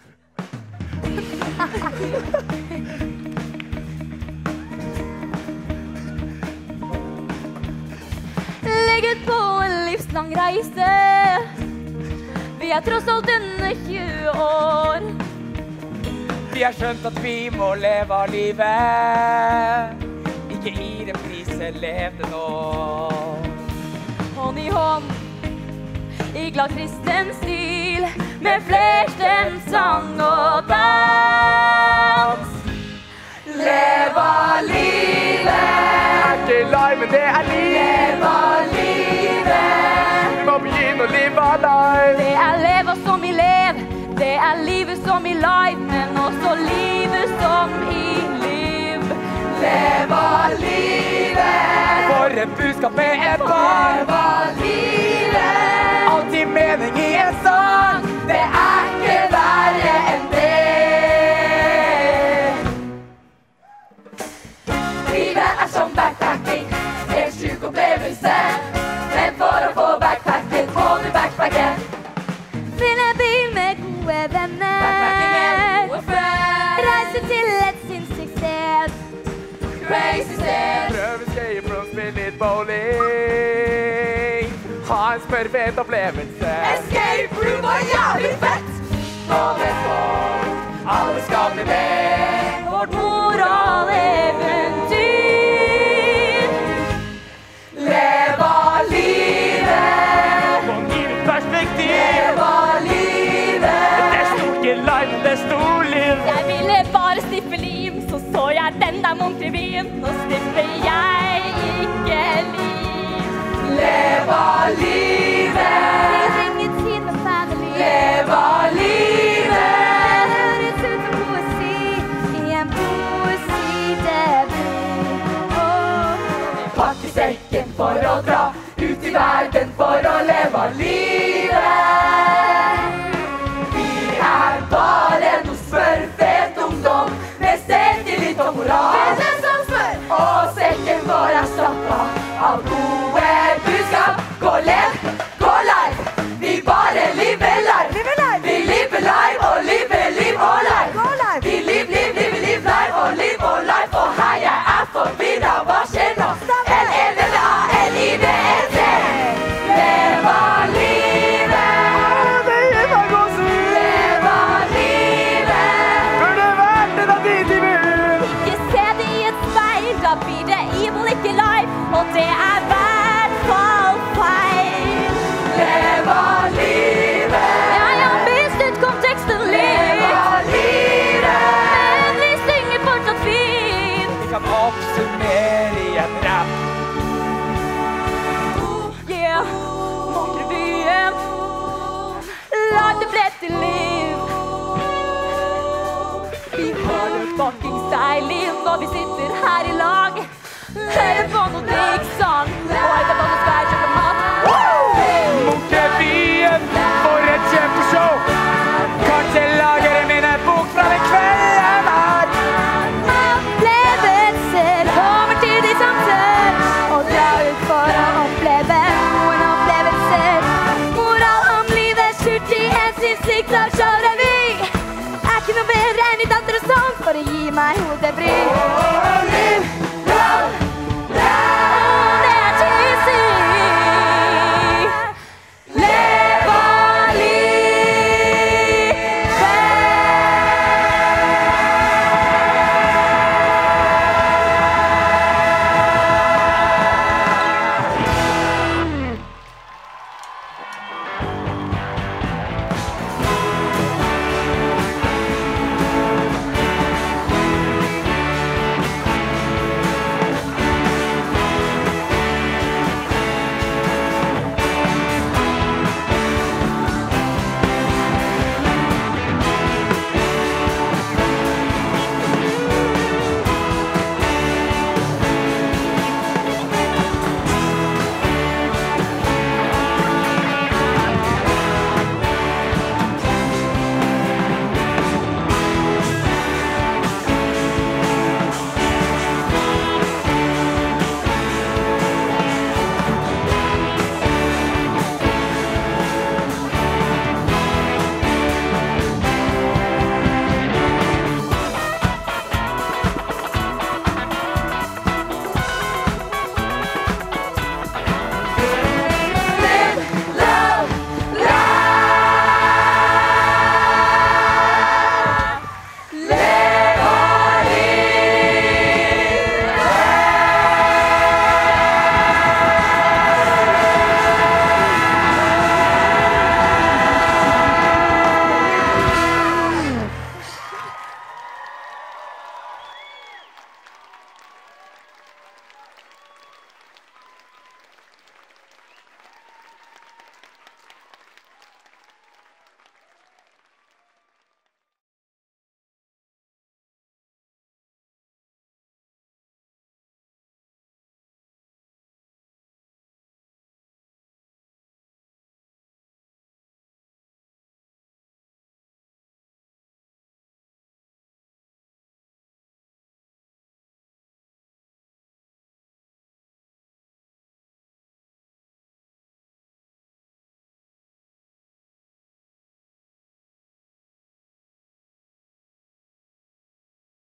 Legg ut på en livslang reise. Vi er tross alt under tjue år. Vi har skjønt at vi må leve av livet. Ikke i reprise, lev det nå. Hånd i hånd, i glad kristen stil, med flerstemt sang og dans. Lev av livet. Er ikke live, men det er liv. Lev av livet. Vi må begynne å leve av live. Det er leva som i lev. Det er livet som i live, men også livet som i liv. Lev av livet. For et budskap med et barn. Lev av livet. Alltid mening i en sang. Det er ikke verre enn det. Livet er som backpacking, en sjuk opplevelse. Men for å få backpacken, må du backpacke. Finn en bil med gode venner. Backpacking med gode friends. Reise til et sinnssykt sted. Crazy sted. bowling. Ha en smørfet opplevelse. Escape room var jævlig fett! Nå vet folk, alle skal bli med. Vårt moraleventyr. Leva livet. På nytt perspektiv. Leva livet. Desto ikke live, desto liv. Jeg ville bare stiffe lim, så så jeg den der Montrevien. Nå stiffer jeg ikke liv. Leva livet. Det er ingen tid med ferdig. Leva livet. Det høres ut som poesi i en poesidebut. Oh. Pakk i sekken for å dra ut i verden for å leve livet. Vi er bare noe smørfet ungdom med selvtillit og moral. Og sekken vår er stappa av gode budskap. Gå lev, gå live. Vi bare lever live. Vi lever live og lever liv og live. Vi liv, liv, liv, liv, live og liv og live. Og her jeg er forvirra, hva skjer nå? L E V V A L I V E T. Leva livet. Leva livet. Bør det vært en av de timer? Ikke se det i et speil, da blir det evil, ikke live. Og det er hvert fall feil. Leva livet. Jeg har mistet konteksten litt. Leva livet. Men vi synger fortsatt fint. Vi kan oppsummere i en rap. Yeah, Montrevyen. La det ble til liv. Vi har det fuckings deilig når vi sitter her i lag. Hører på noe digg sang. Og etterpå så skal jeg kjøpe mat. Montrevyen, for et kjempeshow. Kanskje lager jeg mine bok fra den kvelden her. Opplevelser kommer til de som tør å dra ut for å oppleve noen opplevelser. Moral om livet skjult i en sinnssykt lag show-revy. Er ikke noe bedre enn i datter og sånn for å gi meg hodebry.